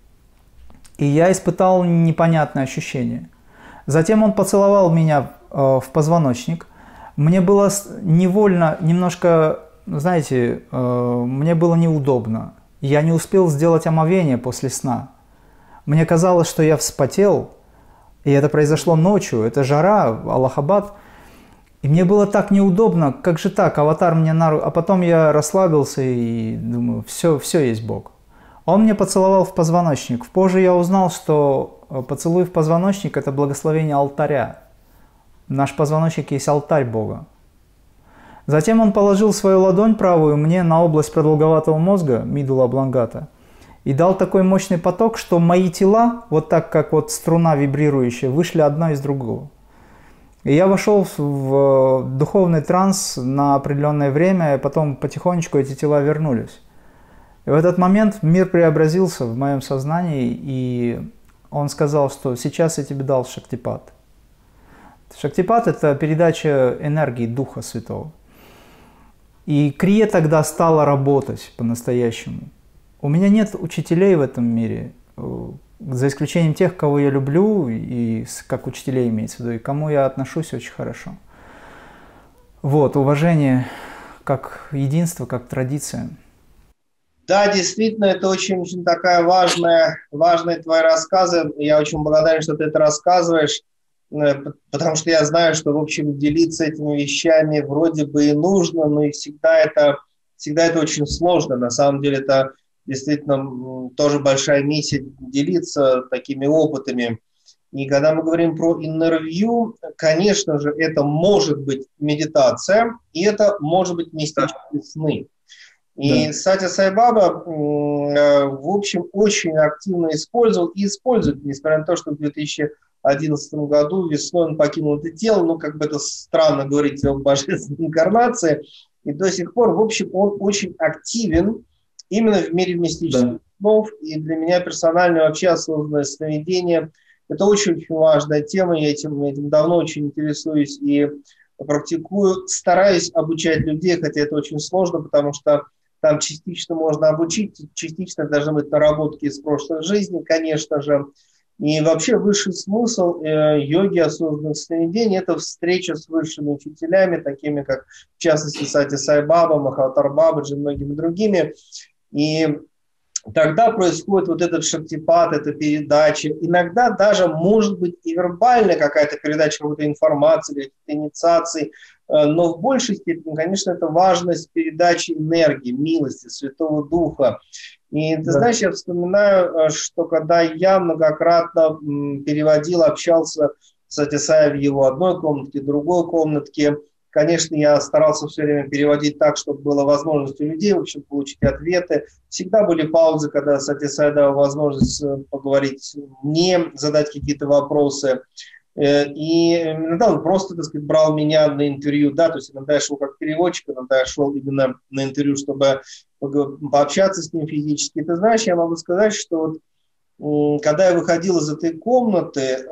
И я испытал непонятное ощущение. Затем он поцеловал меня э, в позвоночник. Мне было невольно, немножко, знаете, э, мне было неудобно. Я не успел сделать омовение после сна. Мне казалось, что я вспотел, и это произошло ночью, это жара, Аллахабад. И мне было так неудобно, как же так, аватар мне на руку, а потом я расслабился и думаю, все, все есть Бог. Он мне поцеловал в позвоночник. Позже я узнал, что поцелуй в позвоночник – это благословение алтаря. Наш позвоночник есть алтарь Бога. Затем он положил свою ладонь правую мне на область продолговатого мозга, мидула облонгата, и дал такой мощный поток, что мои тела, вот так как вот струна вибрирующая, вышли одно из другого. И я вошел в духовный транс на определенное время, и потом потихонечку эти тела вернулись. И в этот момент мир преобразился в моем сознании, и он сказал, что сейчас я тебе дал Шактипат. Шактипат – это передача энергии Духа Святого. И крия тогда стала работать по-настоящему. У меня нет учителей в этом мире, за исключением тех, кого я люблю, и как учителей имеется в виду, и к кому я отношусь очень хорошо. Вот, уважение как единство, как традиция. Да, действительно, это очень, очень такая важная, важные твои рассказы. Я очень благодарен, что ты это рассказываешь, потому что я знаю, что, в общем, делиться этими вещами вроде бы и нужно, но и всегда это, всегда это очень сложно. На самом деле это действительно тоже большая миссия делиться такими опытами. И когда мы говорим про inner view, конечно же, это может быть медитация, и это может быть мистические сны. И да. Сати Сай Баба, в общем, очень активно использовал и использует, несмотря на то, что в две тысячи одиннадцатом году весной он покинул это тело, ну, как бы это странно говорить о божественной инкарнации, и до сих пор, в общем, он очень активен именно в мире мистических да. снов, и для меня персонально вообще осознанное сновидение – это очень-очень важная тема, я этим, этим давно очень интересуюсь и практикую, стараюсь обучать людей, хотя это очень сложно, потому что там частично можно обучить, частично должны быть наработки из прошлой жизни, конечно же. И вообще высший смысл э, йоги осознанных сновидений – это встреча с высшими учителями, такими как, в частности, Сати Сай Баба, Махаватар Бабаджи и многими другими. И тогда происходит вот этот шактипат, эта передача. Иногда даже может быть и вербальная какая-то передача какой-то информации, каких-то инициаций, но в большей степени, конечно, это важность передачи энергии, милости, Святого Духа. И ты да. знаешь, я вспоминаю, что когда я многократно переводил, общался с Сати Сай в его одной комнатке, другой комнатке, конечно, я старался все время переводить так, чтобы была возможность у людей, в общем, получить ответы. Всегда были паузы, когда Сати Сай дал возможность поговорить мне, задать какие-то вопросы. И иногда он просто, так сказать, брал меня на интервью, да, то есть иногда я шел как переводчик, иногда я шел именно на интервью, чтобы пообщаться с ним физически. И ты знаешь, я могу сказать, что вот, когда я выходил из этой комнаты,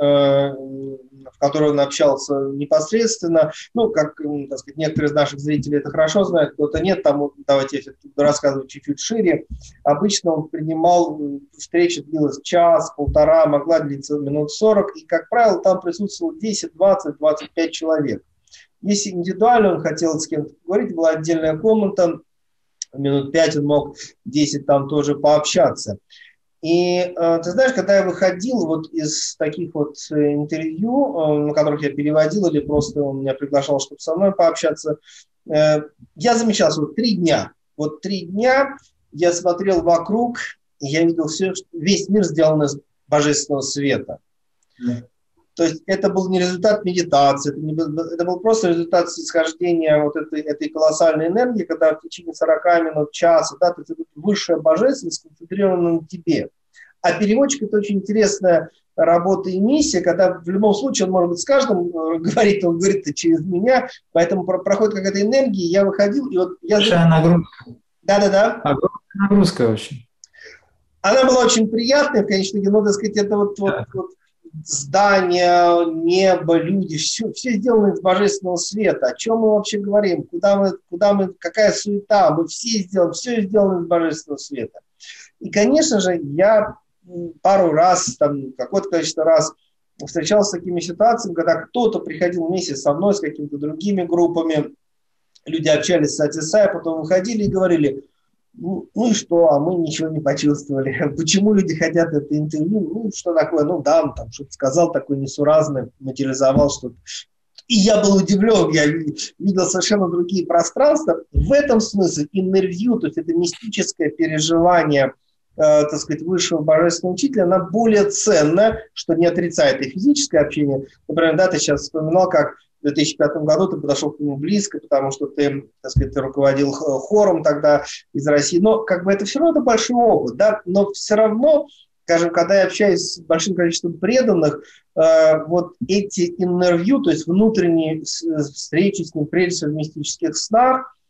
в которой он общался непосредственно, ну, как, так сказать, некоторые из наших зрителей это хорошо знают, кто-то нет, там, давайте я рассказываю чуть-чуть шире. Обычно он принимал, встреча длилась час, полтора, могла длиться минут сорок, и, как правило, там присутствовало десять, двадцать, двадцать пять человек. Если индивидуально он хотел с кем-то поговорить, была отдельная комната, минут пять он мог, десять там тоже пообщаться. И э, ты знаешь, когда я выходил вот из таких вот интервью, э, на которых я переводил, или просто он меня приглашал, чтобы со мной пообщаться, э, я замечал, что вот три дня, вот три дня я смотрел вокруг, и я видел все, весь мир сделан из божественного света. Mm. То есть это был не результат медитации, это, не был, это был просто результат исхождения вот этой, этой колоссальной энергии, когда в течение сорока минут, часа, да, то есть это высшая божественность сконцентрирована на тебе. А переводчик – это очень интересная работа и миссия, когда в любом случае он, может быть, с каждым говорит, он говорит это через меня, поэтому проходит какая-то энергия, я выходил, и вот я… Большая нагрузка. Да-да-да. Огромная нагрузка очень. Она была очень приятная, в конечном итоге, ну, так сказать, это вот… вот, вот здания, небо, люди, все, все сделано из божественного света. О чем мы вообще говорим? Куда мы, куда мы, какая суета? Мы все сделаны, все сделано из божественного света. И, конечно же, я пару раз, там, какое-то количество раз встречался с такими ситуациями, когда кто-то приходил вместе со мной, с какими-то другими группами, люди общались с Сати Сай, потом выходили и говорили: Ну, ну и что, а мы ничего не почувствовали. Почему люди хотят это интервью? Ну, что такое? Ну, да, он там что-то сказал такое несуразное, материализовал что-то. И я был удивлен, я видел совершенно другие пространства. В этом смысле иннер-вью, то есть это мистическое переживание, э, так сказать, высшего божественного учителя, она более ценна, что не отрицает и физическое общение. Например, да, ты сейчас вспоминал, как в две тысячи пятом году ты подошел к нему близко, потому что ты, так сказать, ты руководил хором тогда из России. Но как бы это все равно это большой опыт, да, но все равно, скажем, когда я общаюсь с большим количеством преданных, э, вот эти иннер-вью, то есть внутренние встречи с ним, прежде всего в мистических снах,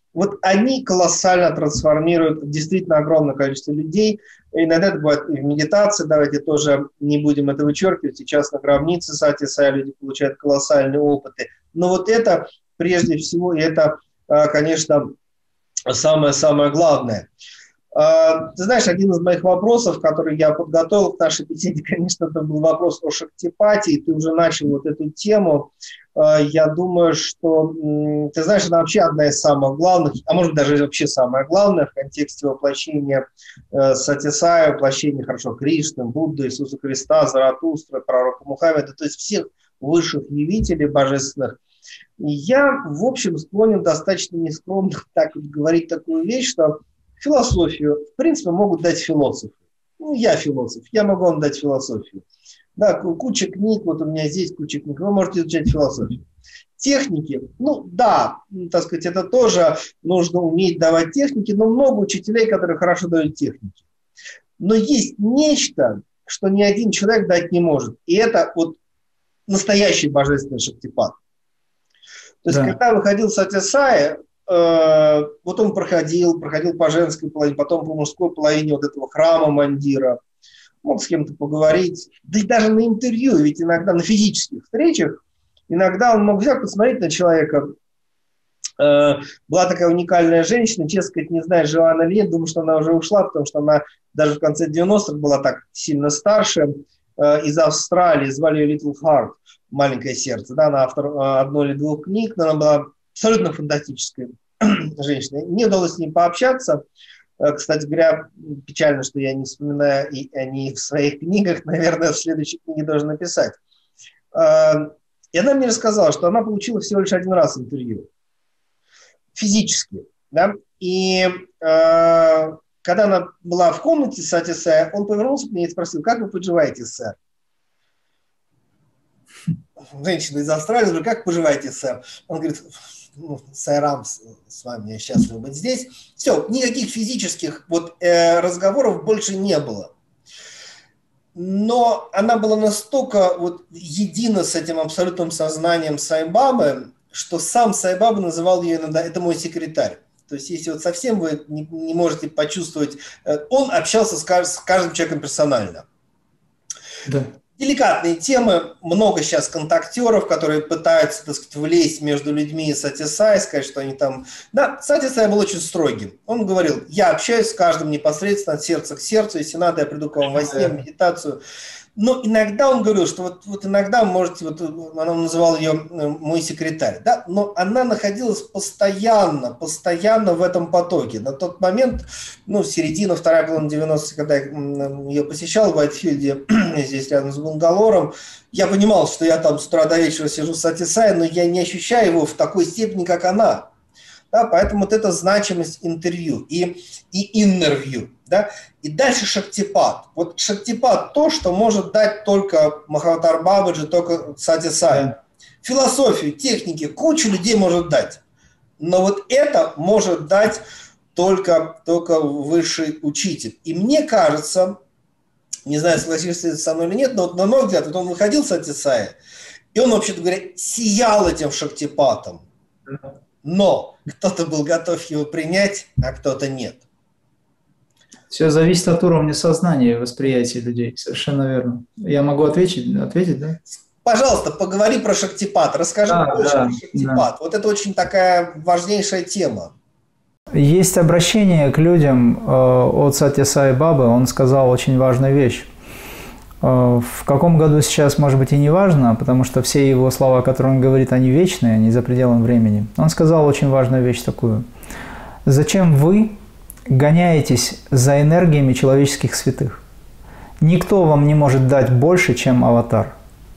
вот они колоссально трансформируют действительно огромное количество людей. И иногда это бывает и в медитации, давайте тоже не будем это вычеркивать. Сейчас на гробнице Сати Сай люди получают колоссальные опыты. Но вот это прежде всего, и это, конечно, самое-самое главное. Ты знаешь, один из моих вопросов, который я подготовил к нашей беседе, конечно, это был вопрос о шактипатии. Ты уже начал вот эту тему. Я думаю, что, ты знаешь, это вообще одна из самых главных, а может быть даже вообще самое главное в контексте воплощения Сати Сая, воплощения, хорошо, Кришны, Будды, Иисуса Христа, Заратустра, пророка Мухаммеда, то есть всех высших явителей божественных. И я, в общем, склонен достаточно нескромно так вот говорить такую вещь, что философию, в принципе, могут дать философы. Ну, я философ, я могу вам дать философию. Да, куча книг, вот у меня здесь куча книг, вы можете изучать философию. Техники, ну да, так сказать, это тоже нужно уметь давать техники, но много учителей, которые хорошо дают техники. Но есть нечто, что ни один человек дать не может, и это вот настоящий божественный шактипат. То есть, да. Когда выходил Сати Сай, э, вот он проходил, проходил по женской половине, потом по мужской половине вот этого храма Мандира, мог с кем-то поговорить, да и даже на интервью, ведь иногда на физических встречах, иногда он мог взять, посмотреть на человека. Э, была такая уникальная женщина, честно сказать, не знаю, жива она или нет, думаю, что она уже ушла, потому что она даже в конце девяностых была так сильно старше, э, из Австралии, звали ее Little Heart. «Маленькое сердце», да, она автор одной или двух книг, но она была абсолютно фантастической женщиной. Мне удалось с ней пообщаться. Кстати говоря, печально, что я не вспоминаю и о ней в своих книгах, наверное, в следующей книге должен написать. И она мне рассказала, что она получила всего лишь один раз интервью. Физически, да, и когда она была в комнате с Сати Сая, он повернулся к ней и спросил: «Как вы поживаете, сэр?» Женщина из Австралии, говорю: «Как поживаете, сэр?» Он говорит: ну, «Сайрам, с вами я счастлив быть здесь». Все, никаких физических вот, э, разговоров больше не было. Но она была настолько вот, едина с этим абсолютным сознанием Сайбабы, что сам Сайбаба называл ее иногда: «это мой секретарь». То есть, если вот совсем вы не, не можете почувствовать, э, он общался с, кажд, с каждым человеком персонально. Да. Деликатные темы, много сейчас контактеров, которые пытаются, так сказать, влезть между людьми и Сати Сай, сказать, что они там... Да, Сати Сай был очень строгим. Он говорил: я общаюсь с каждым непосредственно от сердца к сердцу, если надо, я приду к вам во сне, в медитацию. Но иногда он говорил, что вот, вот иногда, можете, вот она называла ее мой секретарь, да, но она находилась постоянно, постоянно в этом потоке. На тот момент, ну, середина, вторая половина девяностых, когда я ее посещал в Уайтфилде, здесь рядом с Бангалором, я понимал, что я там с утра до вечера сижу с Сати Сай, но я не ощущаю его в такой степени, как она. Да, поэтому вот эта значимость интервью и, и интервью. Да? И дальше шактипат. Вот шактипат то, что может дать только Махаватар Бабаджи, только Сати Сай. Да. Философию, техники, кучу людей может дать. Но вот это может дать только, только высший учитель. И мне кажется, не знаю, согласишься со мной или нет, но вот на мой взгляд, вот он выходил с Сати Сая, и он, вообще-то говоря, сиял этим шактипатом. Но кто-то был готов его принять, а кто-то нет. Все зависит от уровня сознания и восприятия людей. Совершенно верно. Я могу ответить, ответить, да? Пожалуйста, поговори про шактипат. Расскажи да, больше да, про шактипат. Да. Вот это очень такая важнейшая тема. Есть обращение к людям э, от Сати Сай Бабы. Он сказал очень важную вещь. Э, в каком году сейчас, может быть, и не важно, потому что все его слова, которые он говорит, они вечные, они за пределом времени. Он сказал очень важную вещь такую. Зачем вы гоняетесь за энергиями человеческих святых? Никто вам не может дать больше, чем аватар.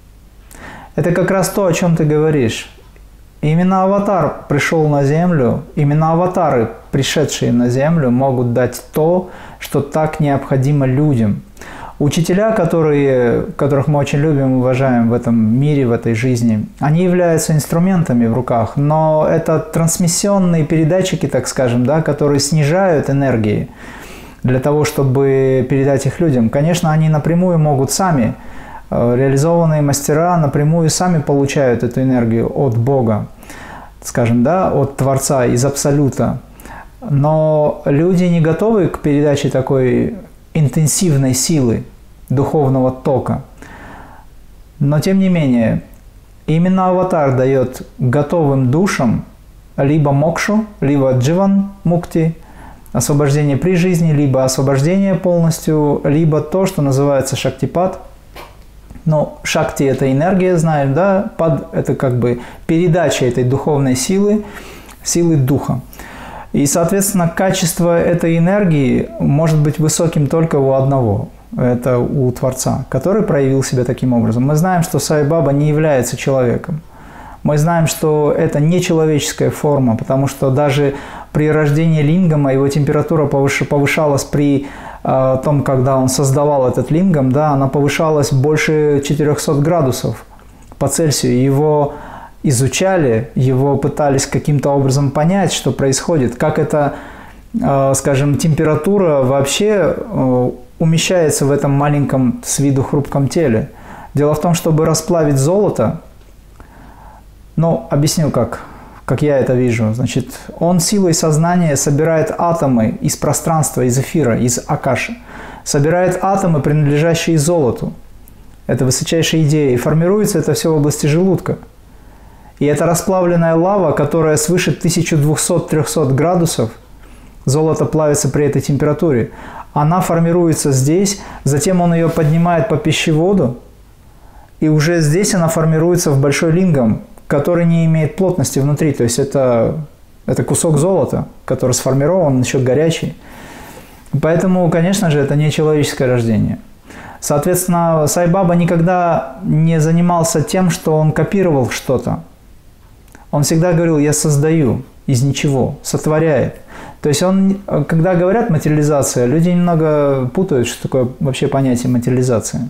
Это как раз то, о чем ты говоришь. Именно аватар пришел на Землю, именно аватары, пришедшие на Землю, могут дать то, что так необходимо людям. Учителя, которые, которых мы очень любим и уважаем в этом мире, в этой жизни, они являются инструментами в руках, но это трансмиссионные передатчики, так скажем, да, которые снижают энергии для того, чтобы передать их людям. Конечно, они напрямую могут сами, реализованные мастера напрямую сами получают эту энергию от Бога. скажем, да, от Творца, из Абсолюта. Но люди не готовы к передаче такой интенсивной силы, духовного тока. Но тем не менее, именно аватар дает готовым душам либо мокшу, либо дживан мукти, освобождение при жизни, либо освобождение полностью, либо то, что называется шактипат. Но шакти – это энергия, знаем, да, пад – это как бы передача этой духовной силы, силы духа. И, соответственно, качество этой энергии может быть высоким только у одного. Это у Творца, который проявил себя таким образом. Мы знаем, что Сай Баба не является человеком. Мы знаем, что это не человеческая форма, потому что даже при рождении лингама его температура повышалась при э, том, когда он создавал этот лингам, да, она повышалась больше четырехсот градусов по Цельсию. Его изучали, его пытались каким-то образом понять, что происходит, как эта, э, скажем, температура вообще э, умещается в этом маленьком с виду хрупком теле. Дело в том, чтобы расплавить золото, ну, объясню, как, как я это вижу. Значит, он силой сознания собирает атомы из пространства, из эфира, из акаши. Собирает атомы, принадлежащие золоту. Это высочайшая идея. И формируется это все в области желудка. И это расплавленная лава, которая свыше тысяча двести — триста градусов, золото плавится при этой температуре. Она формируется здесь, затем он ее поднимает по пищеводу, и уже здесь она формируется в большой лингам, который не имеет плотности внутри. То есть это, это кусок золота, который сформирован, еще горячий. Поэтому, конечно же, это не человеческое рождение. Соответственно, Сай Баба никогда не занимался тем, что он копировал что-то. Он всегда говорил: я создаю из ничего, сотворяет. То есть он, когда говорят материализация, люди немного путают, что такое вообще понятие материализации.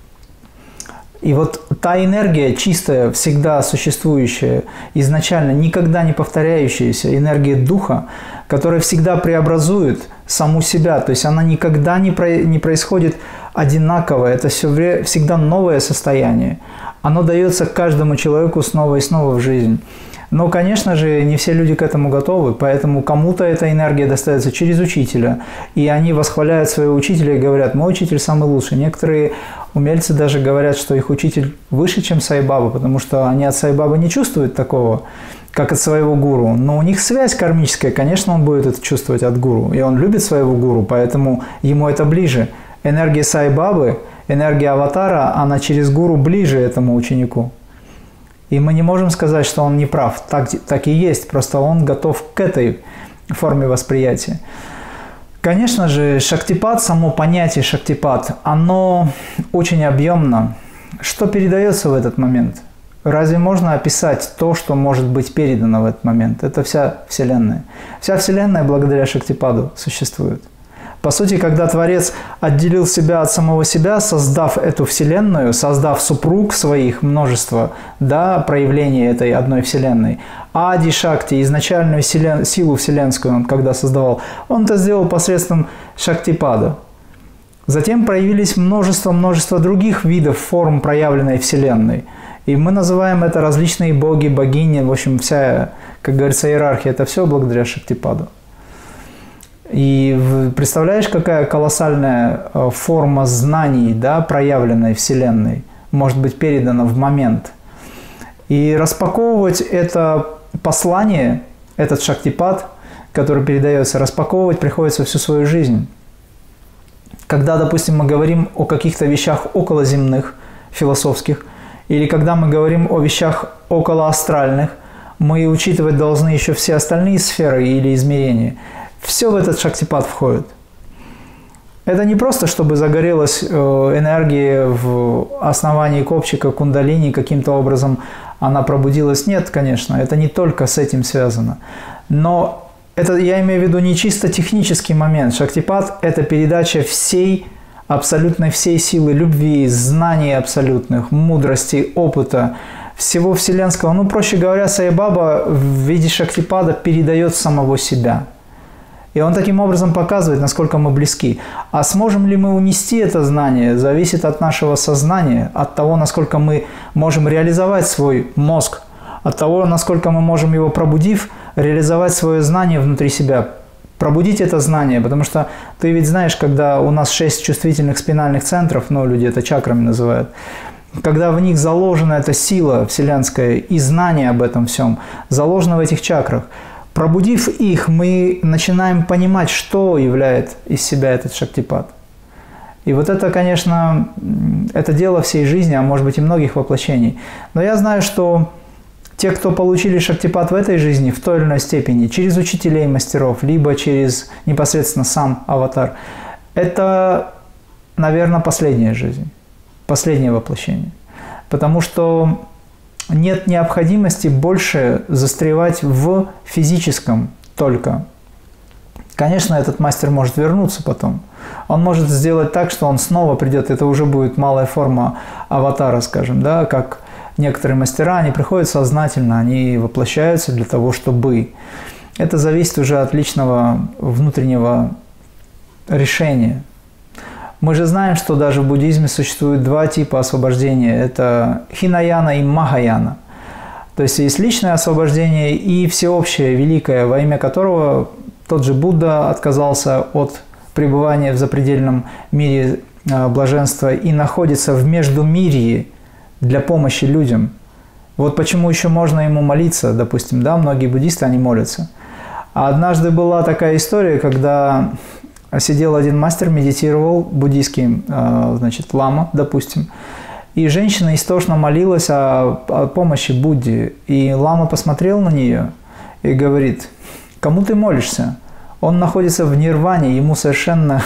И вот та энергия чистая, всегда существующая, изначально никогда не повторяющаяся, энергия духа, которая всегда преобразует саму себя, то есть она никогда не, про, не происходит одинаково, это все, всегда новое состояние. Оно дается каждому человеку снова и снова в жизнь. Но, конечно же, не все люди к этому готовы, поэтому кому-то эта энергия достается через учителя, и они восхваляют своего учителя и говорят: мой учитель самый лучший. Некоторые умельцы даже говорят, что их учитель выше, чем Сай Баба, потому что они от Сай Бабы не чувствуют такого, как от своего гуру. Но у них связь кармическая, конечно, он будет это чувствовать от гуру, и он любит своего гуру, поэтому ему это ближе. Энергия Сай Бабы, энергия аватара, она через гуру ближе этому ученику. И мы не можем сказать, что он не прав. Так, так и есть, просто он готов к этой форме восприятия. Конечно же, шактипат, само понятие шактипат, оно очень объемно. Что передается в этот момент? Разве можно описать то, что может быть передано в этот момент? Это вся Вселенная. Вся Вселенная благодаря шактипаду существует. По сути, когда Творец отделил себя от самого себя, создав эту Вселенную, создав супруг своих, множество, да, проявлений этой одной Вселенной, Ади Шакти, изначальную вселен... силу вселенскую он когда создавал, он это сделал посредством шактипада. Затем проявились множество-множество других видов форм проявленной Вселенной. И мы называем это различные боги, богини, в общем, вся, как говорится, иерархия, это все благодаря шактипаду. И представляешь, какая колоссальная форма знаний, да, проявленной Вселенной, может быть передана в момент. И распаковывать это послание, этот шактипад, который передается, распаковывать приходится всю свою жизнь. Когда, допустим, мы говорим о каких-то вещах околоземных, философских, или когда мы говорим о вещах околоастральных, мы учитывать должны еще все остальные сферы или измерения. Все в этот шактипад входит. Это не просто, чтобы загорелась энергия в основании копчика кундалини, каким-то образом она пробудилась. Нет, конечно, это не только с этим связано. Но это, я имею в виду, не чисто технический момент. Шактипад – это передача всей, абсолютно всей силы любви, знаний абсолютных, мудрости, опыта, всего вселенского. Ну, проще говоря, Сай Баба в виде шактипада передает самого себя. И он таким образом показывает, насколько мы близки. А сможем ли мы унести это знание, зависит от нашего сознания, от того, насколько мы можем реализовать свой мозг, от того, насколько мы можем его, пробудив, реализовать свое знание внутри себя. Пробудить это знание, потому что ты ведь знаешь, когда у нас шесть чувствительных спинальных центров, ну, люди это чакрами называют, когда в них заложена эта сила вселенская и знание об этом всем, заложено в этих чакрах, пробудив их, мы начинаем понимать, что является из себя этот шактипат. И вот это, конечно, это дело всей жизни, а может быть и многих воплощений. Но я знаю, что те, кто получили шактипат в этой жизни в той или иной степени, через учителей, мастеров, либо через непосредственно сам аватар, это, наверное, последняя жизнь, последнее воплощение. Потому что нет необходимости больше застревать в физическом только. Конечно, этот мастер может вернуться потом. Он может сделать так, что он снова придет, это уже будет малая форма аватара, скажем, да, как некоторые мастера, они приходят сознательно, они воплощаются для того, чтобы… Это зависит уже от личного внутреннего решения. Мы же знаем, что даже в буддизме существует два типа освобождения. Это хинаяна и махаяна. То есть есть личное освобождение и всеобщее, великое, во имя которого тот же Будда отказался от пребывания в запредельном мире блаженства и находится в междумирье для помощи людям. Вот почему еще можно ему молиться, допустим, да, многие буддисты, они молятся. А однажды была такая история, когда сидел один мастер, медитировал, буддийский, значит, лама, допустим, и женщина истошно молилась о, о помощи Будде. И лама посмотрел на нее и говорит: кому ты молишься? Он находится в нирване, ему совершенно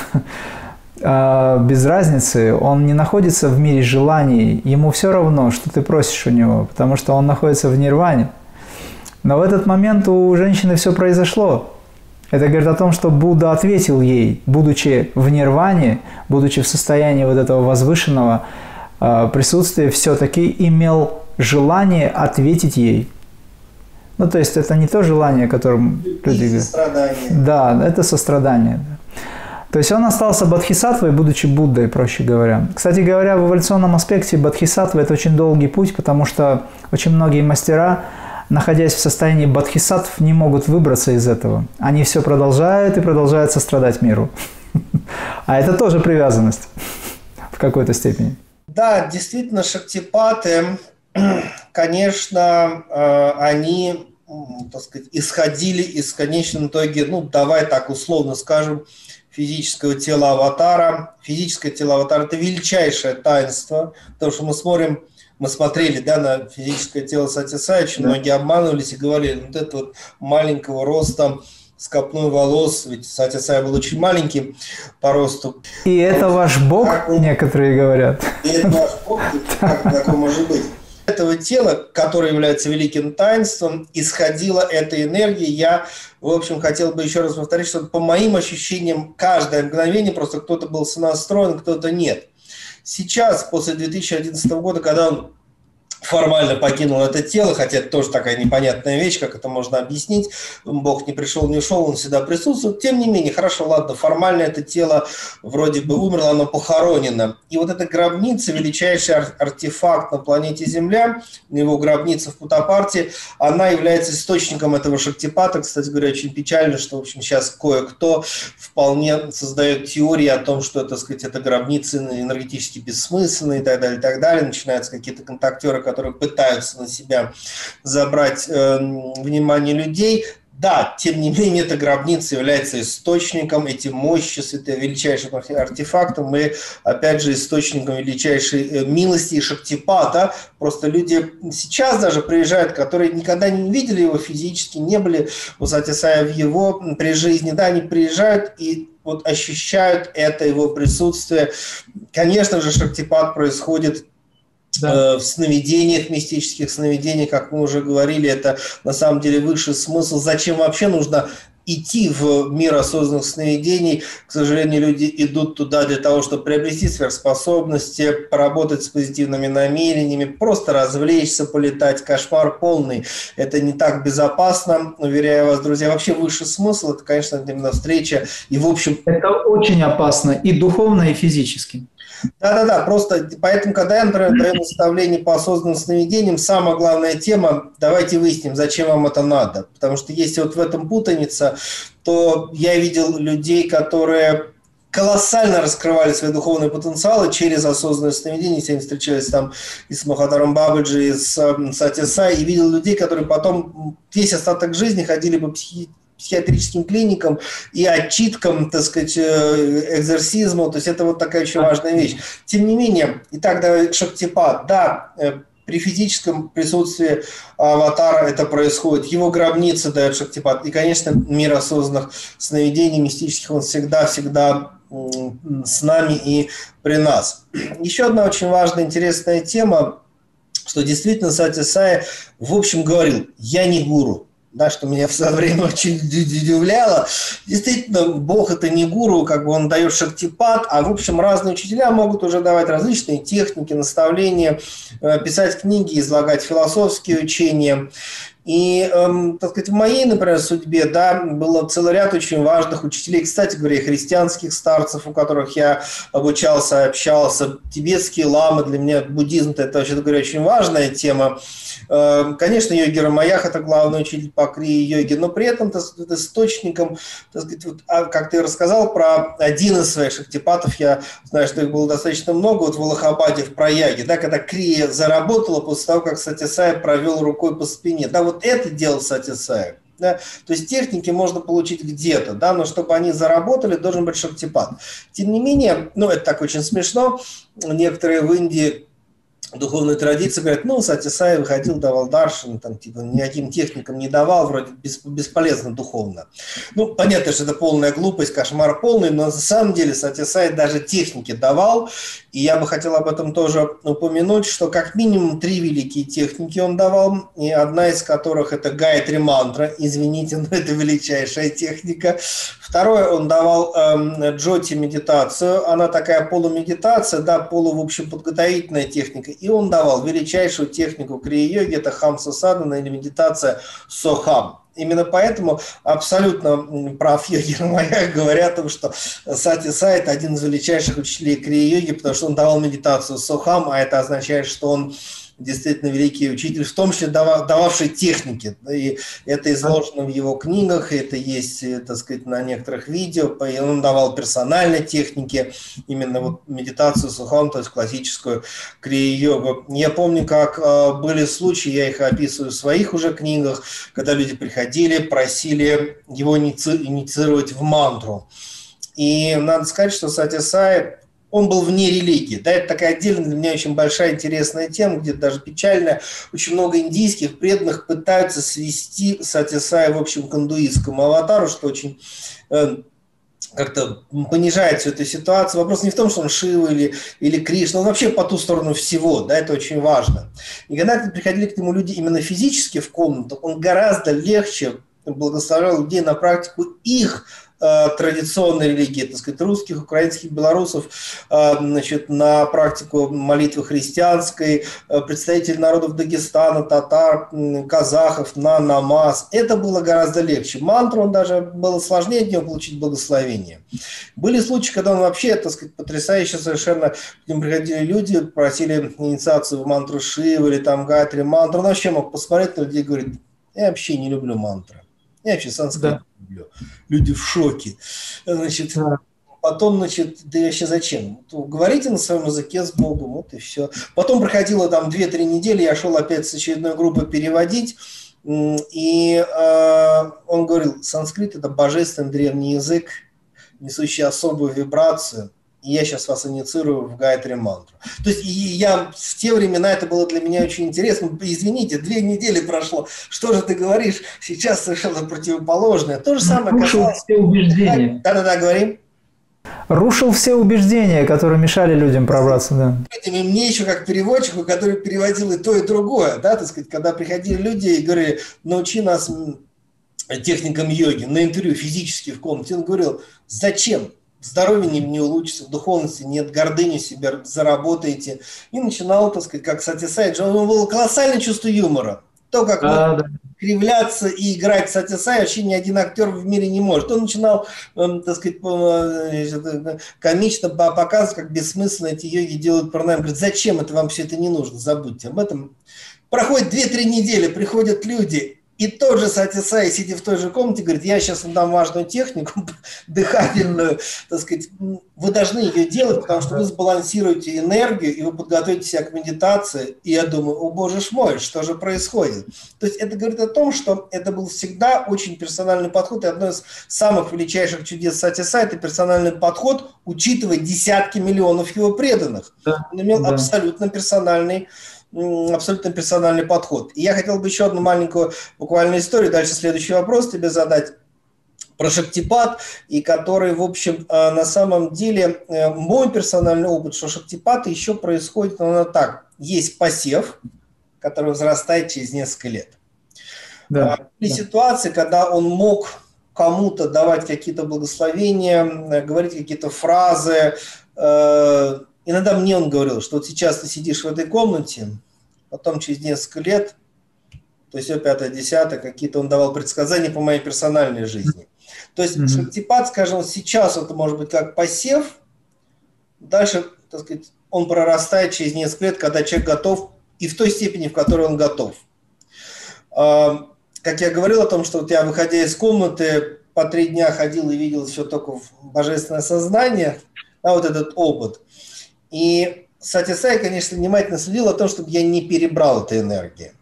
без разницы, он не находится в мире желаний, ему все равно, что ты просишь у него, потому что он находится в нирване. Но в этот момент у женщины все произошло. Это говорит о том, что Будда ответил ей, будучи в нирване, будучи в состоянии вот этого возвышенного присутствия, все-таки имел желание ответить ей. Ну, то есть это не то желание, которым люди говорят. Сострадание. Да, это сострадание. То есть он остался бодхисаттвой, будучи Буддой, проще говоря. Кстати говоря, в эволюционном аспекте бодхисаттва – это очень долгий путь, потому что очень многие мастера, находясь в состоянии бодхисаттв, не могут выбраться из этого. Они все продолжают и продолжают сострадать миру. А это тоже привязанность в какой-то степени. Да, действительно, шактипаты, конечно, они, так сказать, исходили из конечном итоге, ну, давай так условно скажем, физического тела аватара. Физическое тело аватара – это величайшее таинство, потому что мы смотрим, мы смотрели, да, на физическое тело Сати Сай, очень да. Многие обманывались и говорили, вот это вот маленького роста, с копной волос, ведь Сати Сай был очень маленький по росту. И это вот, ваш Бог, как, некоторые говорят. И это ваш Бог, как такое может быть? Этого тела, которое является великим таинством, исходила эта энергия. Я, в общем, хотел бы еще раз повторить, что по моим ощущениям каждое мгновение просто кто-то был сонастроен, кто-то нет. Сейчас, после две тысячи одиннадцатого года, когда он формально покинул это тело, хотя это тоже такая непонятная вещь, как это можно объяснить. Бог не пришел, не ушел, он всегда присутствует. Тем не менее, хорошо, ладно, формально это тело вроде бы умерло, оно похоронено. И вот эта гробница, величайший ар- артефакт на планете Земля, его гробница в Путапарте, она является источником этого шактипата. Кстати говоря, очень печально, что, в общем, сейчас кое-кто вполне создает теории о том, что, так сказать, эта гробница энергетически бессмысленна и так далее, и так далее. Начинаются какие-то контактеры, которые пытаются на себя забрать э, внимание людей. Да, тем не менее, эта гробница является источником эти мощи, это величайшим артефактом и, опять же, источником величайшей милости и шактипата. Просто люди сейчас даже приезжают, которые никогда не видели его физически, не были у Сати Сая в его при жизни, да, они приезжают и вот ощущают это его присутствие. Конечно же, шактипат происходит да. В сновидениях, мистических сновидениях, как мы уже говорили, это на самом деле высший смысл. Зачем вообще нужно идти в мир осознанных сновидений? К сожалению, люди идут туда для того, чтобы приобрести сверхспособности, поработать с позитивными намерениями, просто развлечься, полетать. Кошмар полный. Это не так безопасно, уверяю вас, друзья. Вообще высший смысл – это, конечно, именно встреча. И, в общем… Это очень опасно и духовно, и физически. Да-да-да, просто поэтому, когда я, например, даю наставление по осознанным сновидениям, самая главная тема, давайте выясним, зачем вам это надо. Потому что если вот в этом путаница, то я видел людей, которые колоссально раскрывали свои духовные потенциалы через осознанное сновидение. Если они встречались там и с Махадаром Бабаджи, и с Сати Сай, и видел людей, которые потом весь остаток жизни ходили по психи психиатрическим клиникам и отчиткам, так сказать, экзорсизму. То есть это вот такая очень важная вещь. Тем не менее, итак, да, Шактипат, да, при физическом присутствии аватара это происходит. Его гробница дает Шактипат. И, конечно, мир осознанных сновидений мистических, он всегда-всегда с нами и при нас. Еще одна очень важная, интересная тема, что действительно Сати Сай в общем говорил: я не гуру. Да, что меня в свое время очень удивляло. Действительно, Бог это не гуру, как бы он дает шактипат, а в общем разные учителя могут уже давать различные техники, наставления, писать книги, излагать философские учения. И, эм, так сказать, в моей, например, судьбе, да, было целый ряд очень важных учителей, кстати говоря, и христианских старцев, у которых я обучался, общался, тибетские ламы, для меня буддизм – это, вообще говоря, очень важная тема. Э, конечно, йоги Рамаях – это главный учитель по крия-йоге, но при этом, так сказать, источником, так сказать, вот, как ты рассказал про один из своих шактипатов, я знаю, что их было достаточно много, вот в Аллахабаде, в Праяге, да, когда крия заработала после того, как Сати Сай провел рукой по спине, да, вот это делал Сати Сай. Да? То есть техники можно получить где-то, да, но чтобы они заработали, должен быть шактипат. Тем не менее, ну это так очень смешно, некоторые в Индии духовной традиции говорят: ну, Сати Сай выходил, давал даршан, там, типа, никаким техникам не давал, вроде бесполезно духовно. Ну, понятно, что это полная глупость, кошмар полный, но на самом деле Сати Сай даже техники давал, и я бы хотел об этом тоже упомянуть, что как минимум три великие техники он давал, и одна из которых это Гайатри мантра, извините, но это величайшая техника. Второе, он давал эм, джоти медитацию, она такая полумедитация, да, полу, в общем, подготовительная техника. И он давал величайшую технику крия-йоги, это хамса садхана или медитация сохам. Именно поэтому абсолютно прав йоги Рамаях, говоря о том, что Сати Сай – это один из величайших учителей крия-йоги, потому что он давал медитацию сохам, а это означает, что он действительно великий учитель, в том числе дававший техники. И это изложено в его книгах, это есть, так сказать, на некоторых видео. Он давал персональные техники, именно вот медитацию сухом, то есть классическую крия-йогу. Я помню, как были случаи, я их описываю в своих уже книгах, когда люди приходили, просили его инициировать в мантру. И надо сказать, что Сати Сай, он был вне религии. Да, это такая отдельная для меня очень большая интересная тема, где даже печальная. Очень много индийских преданных пытаются свести Сати Сай, в общем, к индуистскому аватару, что очень э, как-то понижает всю эту ситуацию. Вопрос не в том, что он Шива или, или Кришна, он вообще по ту сторону всего, да, это очень важно. И когда приходили к нему люди именно физически в комнату, он гораздо легче благословлял людей на практику их традиционной религии, так сказать, русских, украинских, белорусов, значит, на практику молитвы христианской, представителей народов Дагестана, татар, казахов, на намаз. Это было гораздо легче. Мантру он даже было сложнее от него получить благословение. Были случаи, когда он вообще, так сказать, потрясающе совершенно, к нему приходили люди, просили инициацию в мантру Шивы или там Гайатри мантру. Он вообще мог посмотреть на людей и говорит: я вообще не люблю мантры. Я вообще санскрит да. люблю. Люди в шоке. Значит, да. Потом, значит, да вообще зачем? Говорите на своем языке с Богом, вот и все. Потом проходило там две-три недели, я шел опять с очередной группой переводить, и э, он говорил: санскрит – это божественный древний язык, несущий особую вибрацию. И я сейчас вас инициирую в Гайатри мантру. То есть я в те времена, это было для меня очень интересно. Извините, две недели прошло. Что же ты говоришь? Сейчас совершенно противоположное. То же самое Рушил касалось... все убеждения. Да-да-да, говорим. Рушил все убеждения, которые мешали людям пробраться. Да. И мне еще как переводчику, который переводил и то, и другое. Да, так сказать, когда приходили люди и говорили: научи нас техникам йоги, на интервью физически в комнате, он говорил: зачем? Здоровье не, не улучшится, в духовности нет, гордыню себе заработаете. И начинал, так сказать, как Сати Сай, у него было колоссальное чувство юмора. То, как а, мы да. кривляться и играть Сатья-Сай вообще ни один актер в мире не может. Он начинал, э, так сказать, э, комично показывать, как бессмысленно эти йоги делают пранаяма. Говорит, зачем это вам все это не нужно, забудьте об этом. Проходит две-три недели, приходят люди, и тот же Сатья-Сай, сидя в той же комнате, говорит, я сейчас вам дам важную технику, дыхательную, так сказать, вы должны ее делать, потому что вы сбалансируете энергию, и вы подготовите себя к медитации. И я думаю, о боже ж мой, что же происходит? То есть это говорит о том, что это был всегда очень персональный подход, и одно из самых величайших чудес Сатья-Сай – это персональный подход, учитывая десятки миллионов его преданных. Да, Он имел да. абсолютно персональный абсолютно персональный подход. И я хотел бы еще одну маленькую буквальную историю, дальше следующий вопрос тебе задать про Шактипат, и который, в общем, на самом деле мой персональный опыт, что Шактипат еще происходит, но так, есть посев, который возрастает через несколько лет. Да, Были да. ситуации, когда он мог кому-то давать какие-то благословения, говорить какие-то фразы. Иногда мне он говорил, что вот сейчас ты сидишь в этой комнате, потом через несколько лет, то есть все пятое, десятое, какие-то он давал предсказания по моей персональной жизни. То есть mm-hmm. Шактипат, скажем, сейчас это может быть как посев, дальше, так сказать, он прорастает через несколько лет, когда человек готов, и в той степени, в которой он готов. Как я говорил о том, что вот я, выходя из комнаты, по три дня ходил и видел все только в божественное сознание, а вот этот опыт. И Сатья-Сай, конечно, внимательно следил о том, чтобы я не перебрал этой энергии.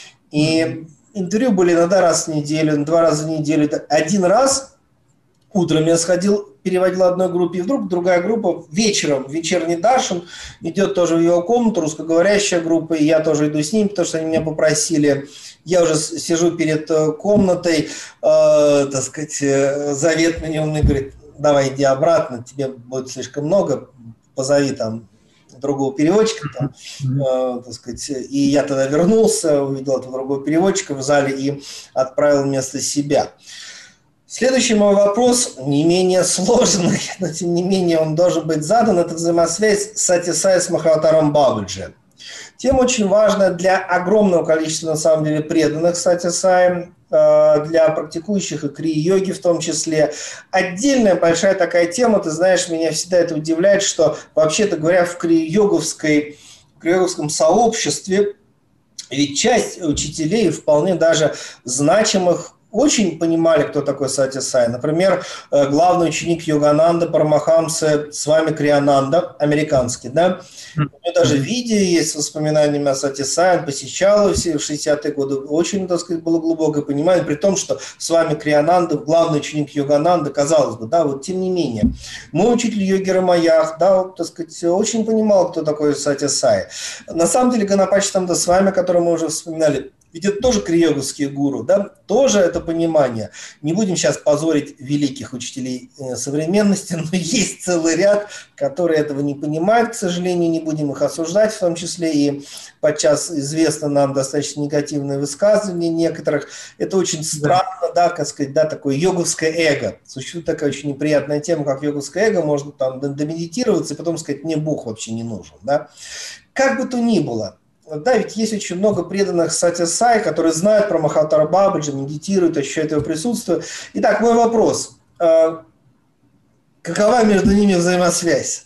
И mm-hmm. интервью были иногда раз в неделю, два раза в неделю. Один раз утром я сходил, переводил одной группе, и вдруг другая группа вечером, вечерний даршан, идет тоже в его комнату, русскоговорящая группа, и я тоже иду с ним, потому что они меня попросили. Я уже сижу перед комнатой, э, так сказать, завет мне, он мне говорит, давай иди обратно, тебе будет слишком много, позови там другого переводчика, там, э, так сказать, и я тогда вернулся, увидел этого другого переводчика в зале и отправил вместо себя. Следующий мой вопрос, не менее сложный, но тем не менее он должен быть задан, это взаимосвязь Сатья-Сай с Махаватаром Бабаджи. Тема очень важная для огромного количества, на самом деле, преданных Сатья-Сай, для практикующих и крия-йоги в том числе. Отдельная большая такая тема, ты знаешь, меня всегда это удивляет, что, вообще-то говоря, в крия-йоговской, в крия-йоговском сообществе ведь часть учителей вполне даже значимых очень понимали, кто такой Сатья-Сай. Например, главный ученик Йогананда Парамахамсы Свами Криянанда, американский, да? У него даже видео есть с воспоминаниями о Сатья-Сай, он посещал его все в шестидесятые годы, очень, так сказать, было глубокое понимание, при том, что Свами Криянанда, главный ученик Йогананда, казалось бы, да, вот тем не менее. Мой учитель йоги Рамаях, да, вот, так сказать, очень понимал, кто такой Сатья-Сай. На самом деле, Ганапачи Тамда Свами, который мы уже вспоминали, ведь это тоже крия-йоговские гуру, да? Тоже это понимание. Не будем сейчас позорить великих учителей современности, но есть целый ряд, которые этого не понимают, к сожалению, не будем их осуждать, в том числе и подчас известно нам достаточно негативные высказывания некоторых. Это очень странно, да, как сказать, да, такое йоговское эго. Существует такая очень неприятная тема, как йоговское эго, можно там домедитироваться и потом сказать, мне Бог вообще не нужен, да? Как бы то ни было. Да, ведь есть очень много преданных Сатья-Сай, которые знают про Махаватара Бабаджи, медитируют, ощущают его присутствие. Итак, мой вопрос. Какова между ними взаимосвязь?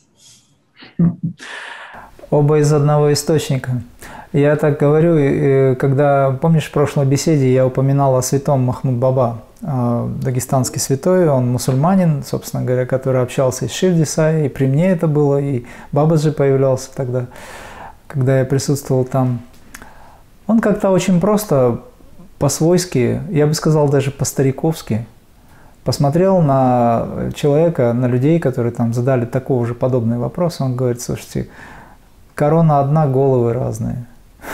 Оба из одного источника. Я так говорю, когда, помнишь, в прошлой беседе я упоминал о святом Махмуд Баба, дагестанский святой, он мусульманин, собственно говоря, который общался и с Ширди-Сай, и при мне это было, и Бабаджи появлялся тогда, когда я присутствовал там. Он как-то очень просто, по-свойски, я бы сказал даже по-стариковски, посмотрел на человека, на людей, которые там задали такого же подобный вопрос. Он говорит, слушайте, корона одна, головы разные.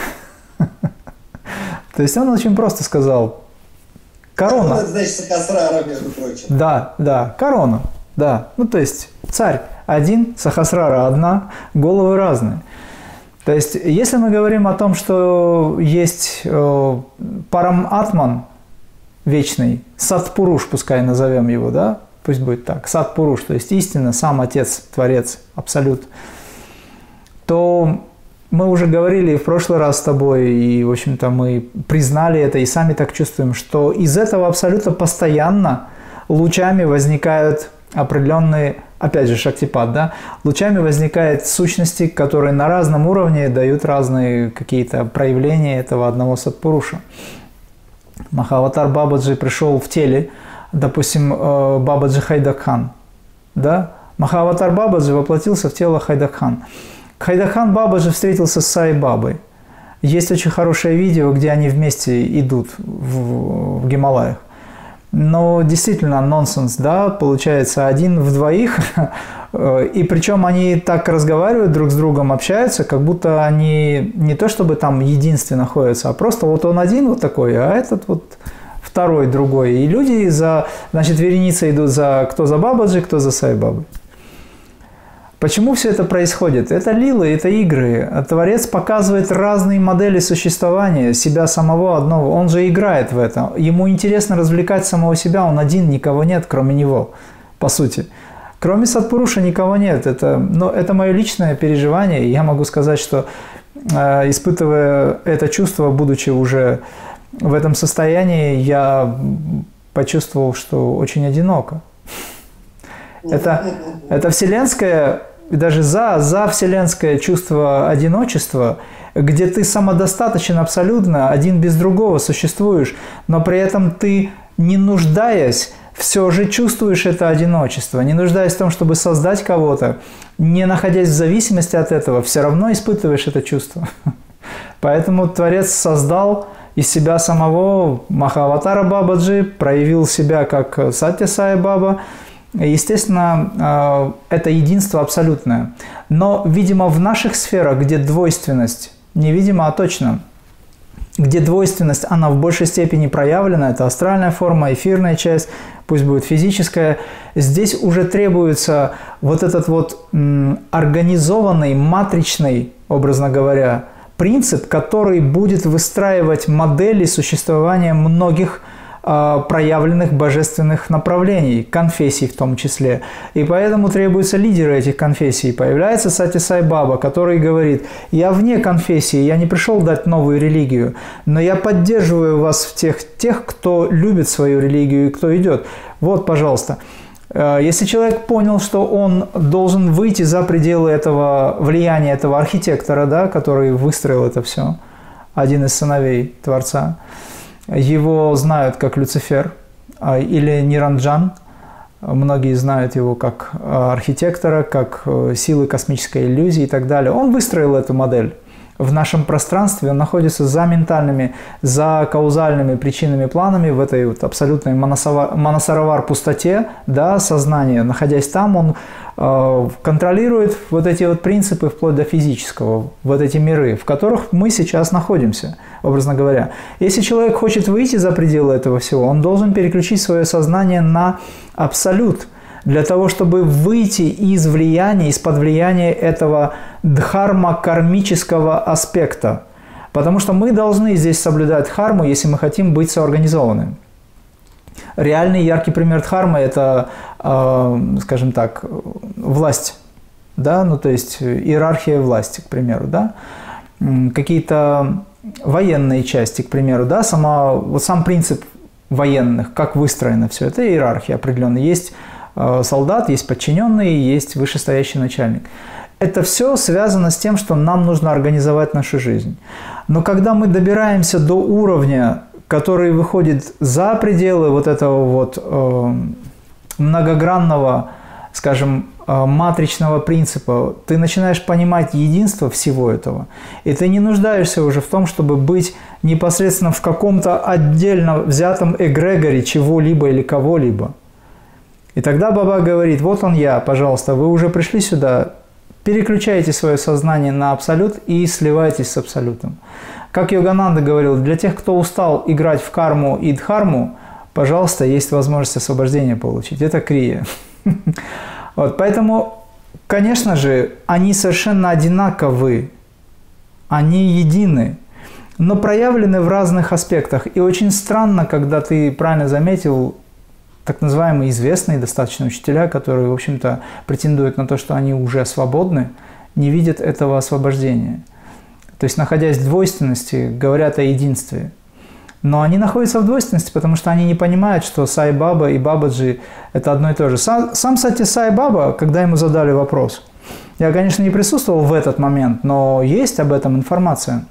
То есть он очень просто сказал, корона. Это значит Сахасрара, между прочим. Да, да, корона, да. Ну то есть царь один, Сахасрара одна, головы разные. То есть, если мы говорим о том, что есть э, Парам-Атман вечный, Сатпуруш, пускай назовем его, да, пусть будет так, Сатпуруш, то есть истина, сам Отец, Творец, Абсолют, то мы уже говорили в прошлый раз с тобой, и, в общем-то, мы признали это и сами так чувствуем, что из этого абсолютно постоянно лучами возникают определенные, опять же, шактипад, да, лучами возникают сущности, которые на разном уровне дают разные какие-то проявления этого одного сатпуруша. Махаватар Бабаджи пришел в теле, допустим, Бабаджи Хайдакхан, да, Махаватар Бабаджи воплотился в тело Хайдакхан. Хайдакхан Бабаджи встретился с Сай Бабой. Есть очень хорошее видео, где они вместе идут в, в Гималаях. Но действительно нонсенс, да, получается один в двоих, и причем они так разговаривают друг с другом, общаются, как будто они не то чтобы там единственно находятся, а просто вот он один вот такой, а этот вот второй другой. И люди за, значит, вереницы идут за кто за Бабаджи, кто за Сай Бабой. Почему все это происходит? Это лилы, это игры. Творец показывает разные модели существования себя самого одного. Он же играет в это. Ему интересно развлекать самого себя. Он один, никого нет, кроме него, по сути. Кроме Сатпуруша никого нет. Это, но это мое личное переживание. Я могу сказать, что э, испытывая это чувство, будучи уже в этом состоянии, я почувствовал, что очень одиноко. Это, это вселенское, даже за, за вселенское чувство одиночества, где ты самодостаточен абсолютно, один без другого существуешь, но при этом ты, не нуждаясь, все же чувствуешь это одиночество, не нуждаясь в том, чтобы создать кого-то, не находясь в зависимости от этого, все равно испытываешь это чувство. Поэтому Творец создал из себя самого Махаватара Бабаджи, проявил себя как Сатья Сай Баба. Естественно, это единство абсолютное. Но, видимо, в наших сферах, где двойственность, не видимо, а точно, где двойственность, она в большей степени проявлена, это астральная форма, эфирная часть, пусть будет физическая, здесь уже требуется вот этот вот организованный, матричный, образно говоря, принцип, который будет выстраивать модели существования многих проявленных божественных направлений, конфессий в том числе. И поэтому требуются лидеры этих конфессий. Появляется Сатья Сай Баба, который говорит: я вне конфессии, я не пришел дать новую религию, но я поддерживаю вас в тех, тех, кто любит свою религию и кто идет. Вот, пожалуйста. Если человек понял, что он должен выйти за пределы этого влияния этого архитектора, да, который выстроил это все, один из сыновей Творца, его знают как Люцифер или Ниранджан. Многие знают его как архитектора, как силы космической иллюзии и так далее. Он выстроил эту модель. В нашем пространстве он находится за ментальными, за каузальными причинами, планами, в этой вот абсолютной манасаравар пустоте, да, сознания. Находясь там, он э, контролирует вот эти вот принципы вплоть до физического, вот эти миры, в которых мы сейчас находимся, образно говоря. Если человек хочет выйти за пределы этого всего, он должен переключить свое сознание на абсолют, для того, чтобы выйти из влияния, из-под влияния этого дхарма-кармического аспекта. Потому что мы должны здесь соблюдать дхарму, если мы хотим быть соорганизованными. Реальный яркий пример дхармы – это, э, скажем так, власть, да? Ну, то есть иерархия власти, к примеру, да? Какие-то военные части, к примеру, да? Сама, вот сам принцип военных, как выстроено все, это иерархия определенная. Есть солдат, есть подчиненный, есть вышестоящий начальник. Это все связано с тем, что нам нужно организовать нашу жизнь. Но когда мы добираемся до уровня, который выходит за пределы вот этого вот э, многогранного, скажем, э, матричного принципа, ты начинаешь понимать единство всего этого. И ты не нуждаешься уже в том, чтобы быть непосредственно в каком-то отдельно взятом эгрегоре чего-либо или кого-либо. И тогда Баба говорит: вот он я, пожалуйста, вы уже пришли сюда, переключайте свое сознание на абсолют и сливайтесь с абсолютом. Как Йогананда говорил, для тех, кто устал играть в карму и дхарму, пожалуйста, есть возможность освобождения получить. Это крия. Вот, поэтому, конечно же, они совершенно одинаковы, они едины, но проявлены в разных аспектах. И очень странно, когда ты правильно заметил, так называемые известные достаточно учителя, которые, в общем-то, претендуют на то, что они уже свободны, не видят этого освобождения. То есть, находясь в двойственности, говорят о единстве. Но они находятся в двойственности, потому что они не понимают, что Сай Баба и Бабаджи – это одно и то же. Сам, сам Сатья Сай Баба, когда ему задали вопрос, я, конечно, не присутствовал в этот момент, но есть об этом информация.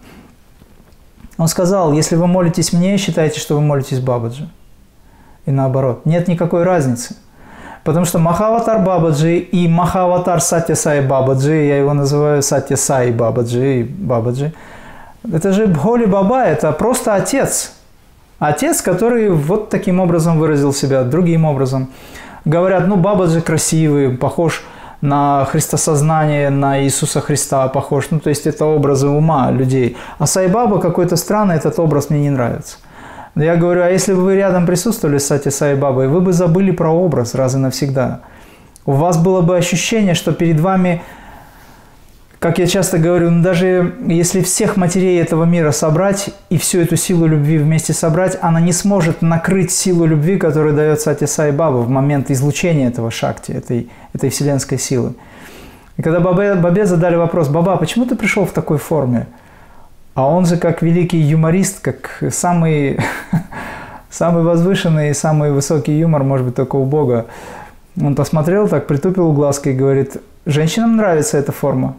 Он сказал, если вы молитесь мне, считайте, что вы молитесь Бабаджи. И наоборот. Нет никакой разницы. Потому что Махаватар Бабаджи и Махаватар Сатья Сай Бабаджи, я его называю Сатья Сай Бабаджи и Бабаджи, это же Бхоли Баба, это просто отец. Отец, который вот таким образом выразил себя, другим образом. Говорят, ну Бабаджи красивый, похож на христосознание, на Иисуса Христа похож. Ну, то есть это образы ума людей. А Сай Баба какой-то странный, этот образ мне не нравится. Но я говорю, а если бы вы рядом присутствовали с Сатья Сай Бабой, вы бы забыли про образ раз и навсегда. У вас было бы ощущение, что перед вами, как я часто говорю, ну, даже если всех матерей этого мира собрать и всю эту силу любви вместе собрать, она не сможет накрыть силу любви, которую дает Сатья Сай Баба в момент излучения этого шакти, этой, этой вселенской силы. И когда Бабе, Бабе задали вопрос, Баба, почему ты пришел в такой форме? А он же как великий юморист, как самый, самый возвышенный и самый высокий юмор, может быть, только у Бога. Он посмотрел так, притупил глазки и говорит, женщинам нравится эта форма.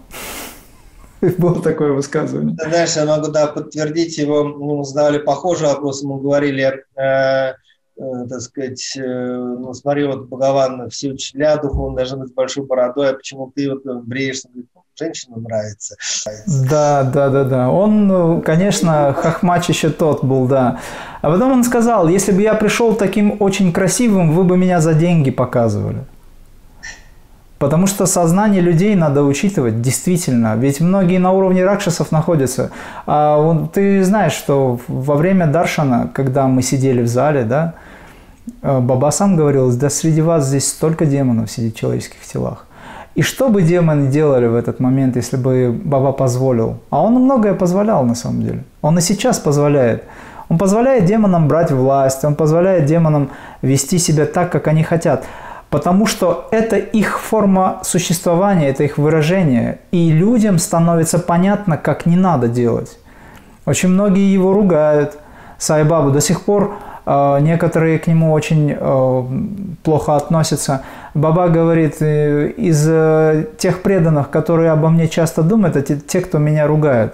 Было такое высказывание. Ты знаешь, я могу да, подтвердить его, ему задавали похожий вопрос, ему говорили, э, э, так сказать, э, ну смотри, вот Бхагаван, все учителя духовные должны быть с большой бородой, а почему ты вот бреешься? Женщинам нравится. Да, да, да, да. Он, конечно, хохмач еще тот был, да. А потом он сказал, если бы я пришел таким очень красивым, вы бы меня за деньги показывали. Потому что сознание людей надо учитывать, действительно. Ведь многие на уровне ракшасов находятся. А он, ты знаешь, что во время даршана, когда мы сидели в зале, да, Баба сам говорил, да среди вас здесь столько демонов сидит в человеческих телах. И что бы демоны делали в этот момент, если бы Баба позволил? А он многое позволял на самом деле. Он и сейчас позволяет. Он позволяет демонам брать власть, он позволяет демонам вести себя так, как они хотят. Потому что это их форма существования, это их выражение. И людям становится понятно, как не надо делать. Очень многие его ругают, Сай Бабу. До сих пор э, некоторые к нему очень э, плохо относятся. Баба говорит, из тех преданных, которые обо мне часто думают, это те, кто меня ругает.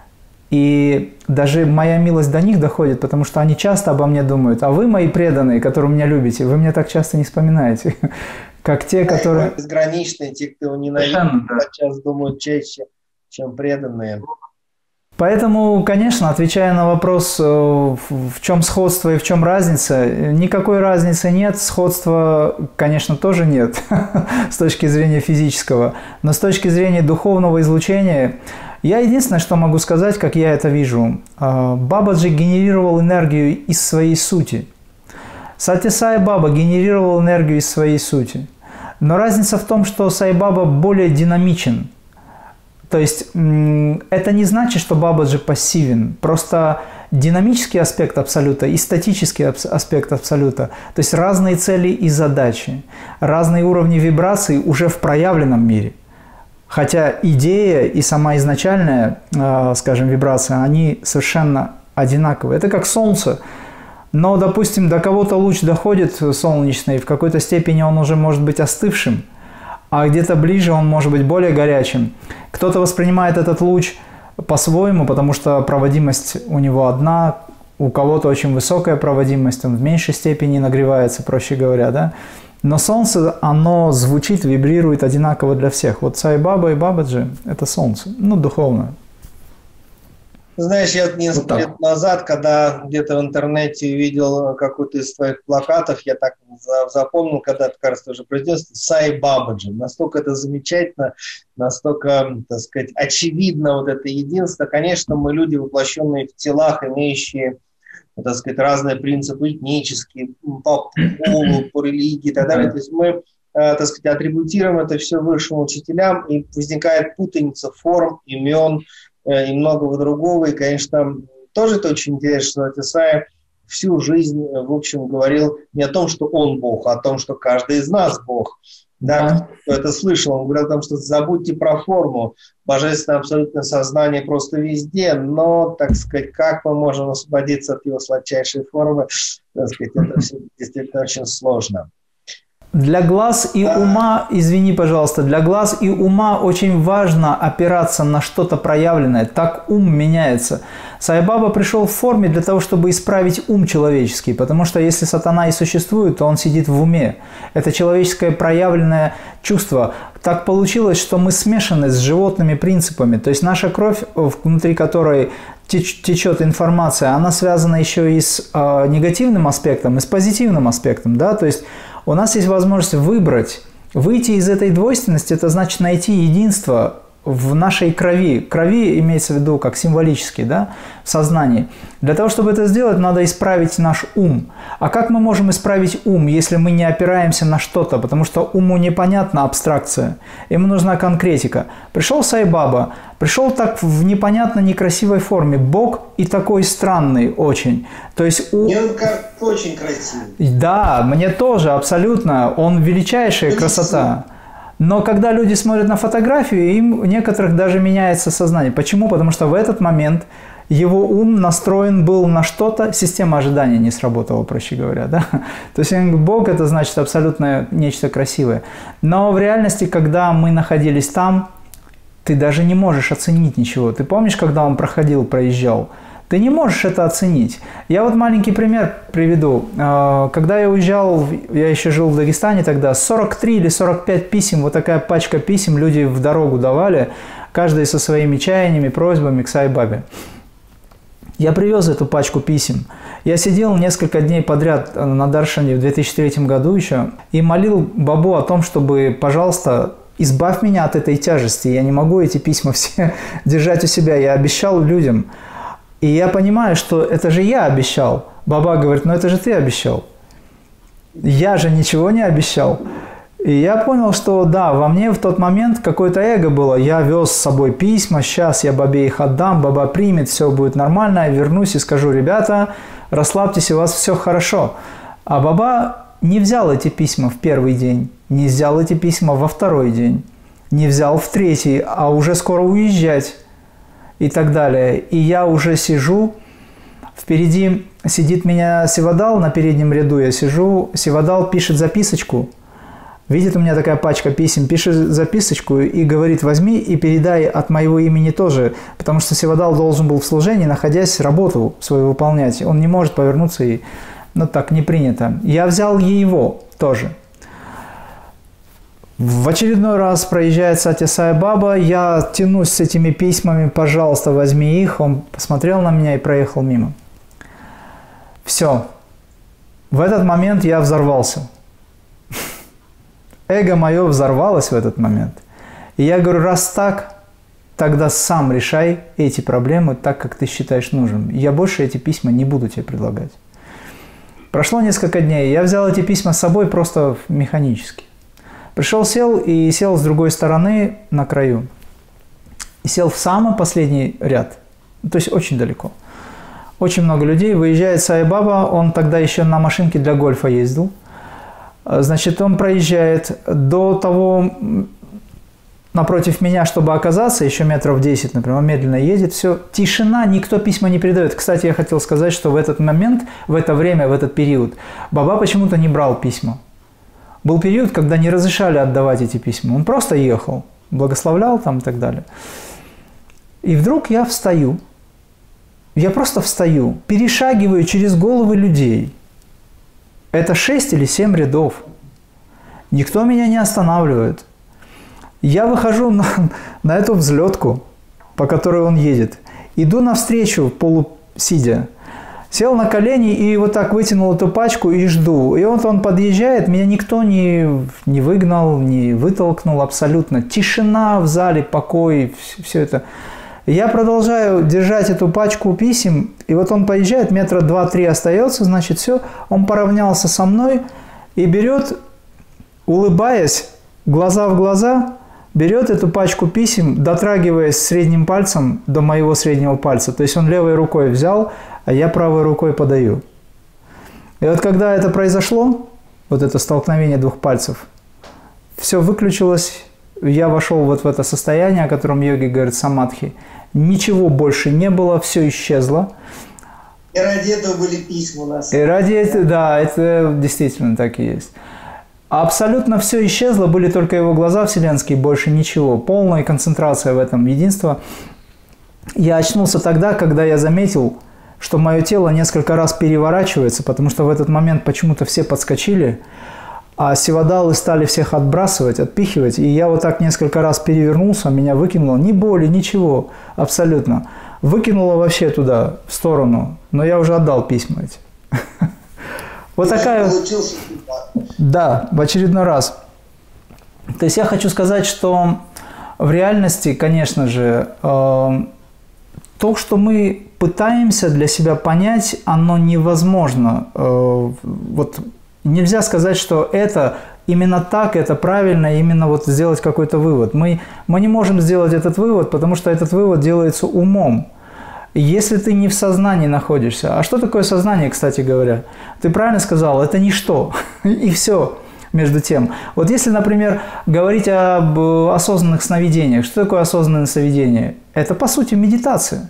И даже моя милость до них доходит, потому что они часто обо мне думают. А вы, мои преданные, которые меня любите, вы меня так часто не вспоминаете, как те, которые... Безграничные, те, кто его ненавидит, сейчас думают чаще, чем преданные. Поэтому, конечно, отвечая на вопрос, в чем сходство и в чем разница, никакой разницы нет, сходства, конечно, тоже нет с точки зрения физического, но с точки зрения духовного излучения, я единственное, что могу сказать, как я это вижу, Бабаджи генерировал энергию из своей сути, Сатья Сай Баба генерировал энергию из своей сути, но разница в том, что Сай Баба более динамичен. То есть это не значит, что Бабаджи пассивен, просто динамический аспект абсолюта и статический аспект абсолюта, то есть разные цели и задачи, разные уровни вибраций уже в проявленном мире. Хотя идея и сама изначальная, скажем, вибрация, они совершенно одинаковые. Это как солнце, но, допустим, до кого-то луч доходит солнечный, в какой-то степени он уже может быть остывшим, а где-то ближе он может быть более горячим. Кто-то воспринимает этот луч по-своему, потому что проводимость у него одна, у кого-то очень высокая проводимость, он в меньшей степени нагревается, проще говоря, да. Но солнце, оно звучит, вибрирует одинаково для всех. Вот Сай Баба и Бабаджи – это солнце, ну, духовное. Знаешь, я несколько вот лет назад, когда где-то в интернете увидел какой-то из твоих плакатов, я так запомнил, когда ты, кажется, уже произнес, Сай Бабаджи. Настолько это замечательно, настолько, так сказать, очевидно вот это единство. Конечно, мы люди, воплощенные в телах, имеющие, так сказать, разные принципы этнические, по полу, по религии и так далее. То есть мы, так сказать, атрибутируем это все высшим учителям, и возникает путаница форм, имен и многого другого. И, конечно, тоже это очень интересно, что Сатья Сай всю жизнь, в общем, говорил не о том, что он Бог, а о том, что каждый из нас Бог. Да, кто это слышал, он говорил о том, что забудьте про форму, божественное абсолютное сознание просто везде, но, так сказать, как мы можем освободиться от его сладчайшей формы, так сказать, это все действительно очень сложно. Для глаз и ума, извини, пожалуйста, для глаз и ума очень важно опираться на что-то проявленное. Так ум меняется. Сай-Баба пришел в форме для того, чтобы исправить ум человеческий, потому что если сатана и существует, то он сидит в уме. Это человеческое проявленное чувство. Так получилось, что мы смешаны с животными принципами. То есть наша кровь, внутри которой течет информация, она связана еще и с э, негативным аспектом, и с позитивным аспектом. Да? То есть у нас есть возможность выбрать, выйти из этой двойственности, это значит найти единство в нашей крови. Крови имеется в виду как символически, да, в сознании. Для того, чтобы это сделать, надо исправить наш ум. А как мы можем исправить ум, если мы не опираемся на что-то? Потому что уму непонятна абстракция, ему нужна конкретика. Пришел Сай-Баба, пришел так в непонятно некрасивой форме. Бог и такой странный очень. То есть у... И он как очень красивый. Да, мне тоже, абсолютно. Он величайшая Это красота. Но когда люди смотрят на фотографию, им у некоторых даже меняется сознание. Почему? Потому что в этот момент его ум настроен был на что-то, система ожидания не сработала, проще говоря. Да? То есть Бог – это значит абсолютно нечто красивое. Но в реальности, когда мы находились там, ты даже не можешь оценить ничего. Ты помнишь, когда он проходил, проезжал? Ты не можешь это оценить. Я вот маленький пример приведу. Когда я уезжал, я еще жил в Дагестане тогда, сорок три или сорок пять писем, вот такая пачка писем люди в дорогу давали, каждый со своими чаяниями, просьбами к Сай-Бабе. Я привез эту пачку писем. Я сидел несколько дней подряд на Даршане в две тысячи третьем году еще и молил Бабу о том, чтобы, пожалуйста, избавь меня от этой тяжести. Я не могу эти письма все держать у себя. Я обещал людям. И я понимаю, что это же я обещал. Баба говорит, ну это же ты обещал. Я же ничего не обещал. И я понял, что да, во мне в тот момент какое-то эго было. Я вез с собой письма, сейчас я Бабе их отдам, Баба примет, все будет нормально. Я вернусь и скажу, ребята, расслабьтесь, у вас все хорошо. А Баба не взял эти письма в первый день, не взял эти письма во второй день, не взял в третий, а уже скоро уезжать. И так далее. И я уже сижу, впереди сидит меня Сивадал, на переднем ряду я сижу, Сивадал пишет записочку, видит у меня такая пачка писем, пишет записочку и говорит, возьми и передай от моего имени тоже, потому что Сивадал должен был в служении, находясь, работу свою выполнять, он не может повернуться и, ну так, не принято. Я взял его тоже. В очередной раз проезжает Сатья Сай-Баба, я тянусь с этими письмами, пожалуйста, возьми их. Он посмотрел на меня и проехал мимо. Все. В этот момент я взорвался. Эго мое взорвалось в этот момент. И я говорю, раз так, тогда сам решай эти проблемы так, как ты считаешь нужным. Я больше эти письма не буду тебе предлагать. Прошло несколько дней, я взял эти письма с собой просто механически. Пришел, сел и сел с другой стороны на краю. И сел в самый последний ряд. То есть очень далеко. Очень много людей. Выезжает Сай-Баба, он тогда еще на машинке для гольфа ездил. Значит, он проезжает до того, напротив меня, чтобы оказаться, еще метров десять, например, он медленно едет. Все, тишина, никто письма не передает. Кстати, я хотел сказать, что в этот момент, в это время, в этот период, Баба почему-то не брал письма. Был период, когда не разрешали отдавать эти письма. Он просто ехал, благословлял там и так далее. И вдруг я встаю. Я просто встаю, перешагиваю через головы людей. Это шесть или семь рядов. Никто меня не останавливает. Я выхожу на, на эту взлетку, по которой он едет. Иду навстречу, полусидя. Сел на колени и вот так вытянул эту пачку и жду. И вот он подъезжает, меня никто не, не выгнал, не вытолкнул абсолютно. Тишина в зале, покой, все, все это. И я продолжаю держать эту пачку писем, и вот он поезжает, метра два-три остается, значит, все. Он поравнялся со мной и берет, улыбаясь, глаза в глаза, берет эту пачку писем, дотрагиваясь средним пальцем до моего среднего пальца. То есть он левой рукой взял, а я правой рукой подаю. И вот когда это произошло, вот это столкновение двух пальцев, все выключилось, я вошел вот в это состояние, о котором йоги говорят, самадхи. Ничего больше не было, все исчезло. И ради этого были письма у нас. И ради этого, да, это действительно так и есть. Абсолютно все исчезло, были только его глаза вселенские, больше ничего. Полная концентрация в этом единство. Я очнулся тогда, когда я заметил, что мое тело несколько раз переворачивается, потому что в этот момент почему-то все подскочили, а сивадалы стали всех отбрасывать, отпихивать. И я вот так несколько раз перевернулся, меня выкинуло. Ни боли, ничего, абсолютно. Выкинуло вообще туда, в сторону. Но я уже отдал письма эти. Вот такая... Да, в очередной раз. То есть я хочу сказать, что в реальности, конечно же, то, что мы пытаемся для себя понять, оно невозможно. Вот нельзя сказать, что это именно так, это правильно, именно вот сделать какой-то вывод. Мы, мы не можем сделать этот вывод, потому что этот вывод делается умом. Если ты не в сознании находишься. А что такое сознание, кстати говоря? Ты правильно сказал, это ничто. И все между тем. Вот если, например, говорить об осознанных сновидениях, что такое осознанное сновидение? Это, по сути, медитация.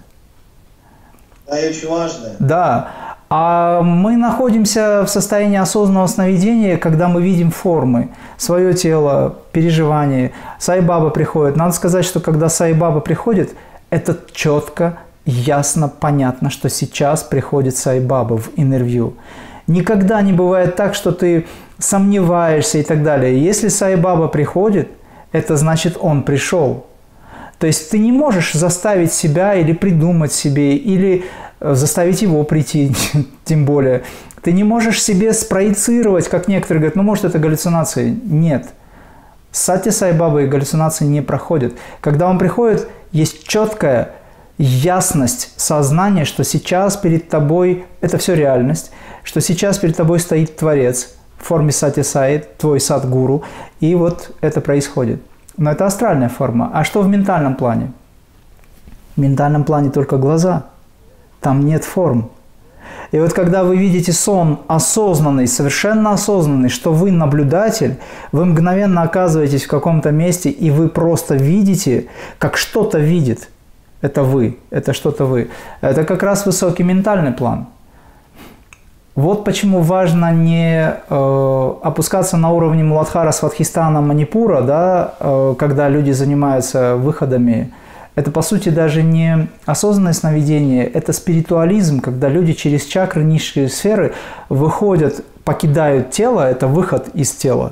Да, и очень важно. Да. А мы находимся в состоянии осознанного сновидения, когда мы видим формы, свое тело, переживания. Сай-баба приходит. Надо сказать, что когда Сай-баба приходит, это четко, ясно, понятно, что сейчас приходит Сай-баба в интервью. Никогда не бывает так, что ты сомневаешься и так далее. Если Сай-баба приходит, это значит, он пришел. То есть ты не можешь заставить себя или придумать себе, или заставить его прийти, тем более. Ты не можешь себе спроецировать, как некоторые говорят, ну, может, это галлюцинации. Нет. Сати Сай-бабы и галлюцинации не проходят. Когда он приходит, есть четкая ясность сознания, что сейчас перед тобой, это все реальность, что сейчас перед тобой стоит Творец в форме Сати Сай, твой Садгуру, и вот это происходит. Но это астральная форма. А что в ментальном плане? В ментальном плане только глаза. Там нет форм. И вот когда вы видите сон осознанный, совершенно осознанный, что вы наблюдатель, вы мгновенно оказываетесь в каком-то месте, и вы просто видите, как что-то видит. Это вы, это что-то вы. Это как раз высокий ментальный план. Вот почему важно не э, опускаться на уровне Муладхара, Сватхистана, Манипура, да, э, когда люди занимаются выходами. Это, по сути, даже не осознанное сновидение, это спиритуализм, когда люди через чакры, низшие сферы выходят, покидают тело, это выход из тела.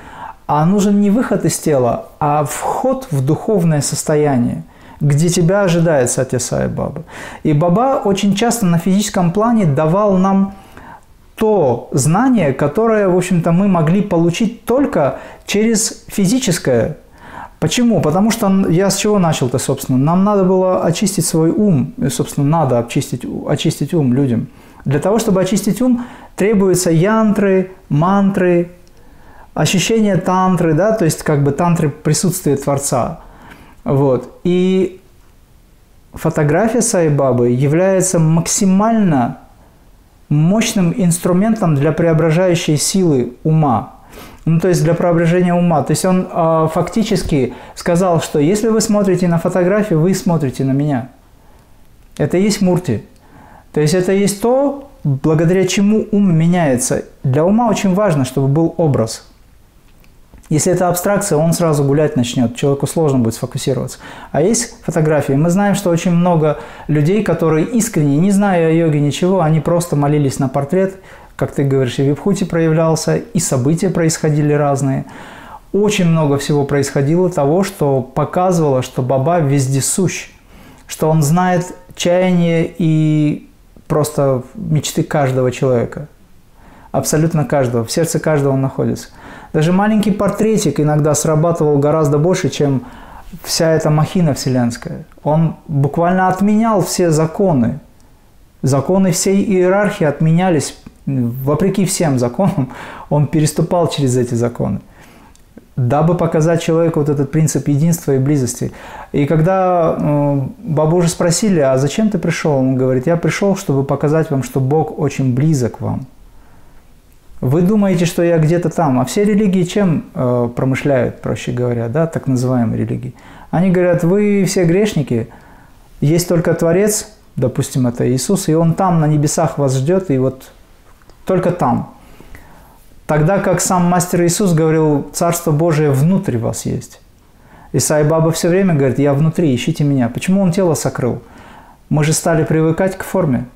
А нужен не выход из тела, а вход в духовное состояние, где тебя ожидает Сати Сай-баба. И Баба очень часто на физическом плане давал нам то знание, которое, в общем-то, мы могли получить только через физическое. Почему? Потому что я с чего начал-то, собственно? Нам надо было очистить свой ум. И, собственно, надо очистить, очистить ум людям. Для того, чтобы очистить ум, требуются янтры, мантры, ощущение тантры, да, то есть как бы тантры присутствия Творца. Вот. И фотография Сай-бабы является максимально мощным инструментом для преображающей силы ума. Ну, то есть для преображения ума. То есть он э, фактически сказал, что если вы смотрите на фотографию, вы смотрите на меня. Это и есть мурти. То есть это и есть то, благодаря чему ум меняется. Для ума очень важно, чтобы был образ. Если это абстракция, он сразу гулять начнет, человеку сложно будет сфокусироваться. А есть фотографии. Мы знаем, что очень много людей, которые искренне, не зная о йоге ничего, они просто молились на портрет, как ты говоришь, и Вибхути проявлялся, и события происходили разные. Очень много всего происходило того, что показывало, что Баба вездесущ, что он знает чаяние и просто мечты каждого человека. Абсолютно каждого. В сердце каждого он находится. Даже маленький портретик иногда срабатывал гораздо больше, чем вся эта махина вселенская. Он буквально отменял все законы. Законы всей иерархии отменялись. Вопреки всем законам, он переступал через эти законы, дабы показать человеку вот этот принцип единства и близости. И когда э, Бабу уже спросили, а зачем ты пришел? Он говорит, я пришел, чтобы показать вам, что Бог очень близок вам. Вы думаете, что я где-то там. А все религии чем э, промышляют, проще говоря, да, так называемые религии? Они говорят, вы все грешники, есть только Творец, допустим, это Иисус, и Он там на небесах вас ждет, и вот только там. Тогда как сам Мастер Иисус говорил, Царство Божие внутри вас есть. И Sai-Baba все время говорит, я внутри, ищите меня. Почему Он тело сокрыл? Мы же стали привыкать к форме.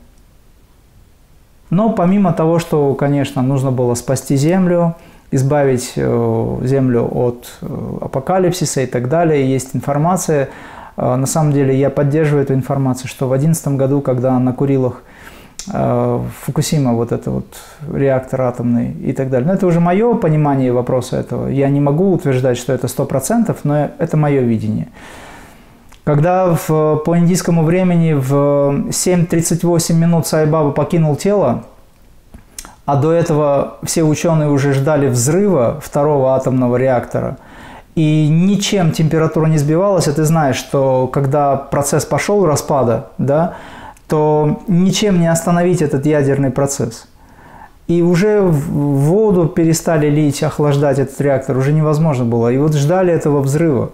Но помимо того, что, конечно, нужно было спасти Землю, избавить Землю от апокалипсиса и так далее, есть информация. На самом деле я поддерживаю эту информацию, что в две тысячи одиннадцатом году, когда на Курилах Фукусима, вот это вот реактор атомный и так далее. Но это уже мое понимание вопроса этого. Я не могу утверждать, что это сто процентов, но это мое видение. Когда в, по индийскому времени в семь тридцать восемь минут Sai-Baba покинул тело, а до этого все ученые уже ждали взрыва второго атомного реактора, и ничем температура не сбивалась, а ты знаешь, что когда процесс пошел распада, да, то ничем не остановить этот ядерный процесс. И уже в воду перестали лить, охлаждать этот реактор, уже невозможно было. И вот ждали этого взрыва.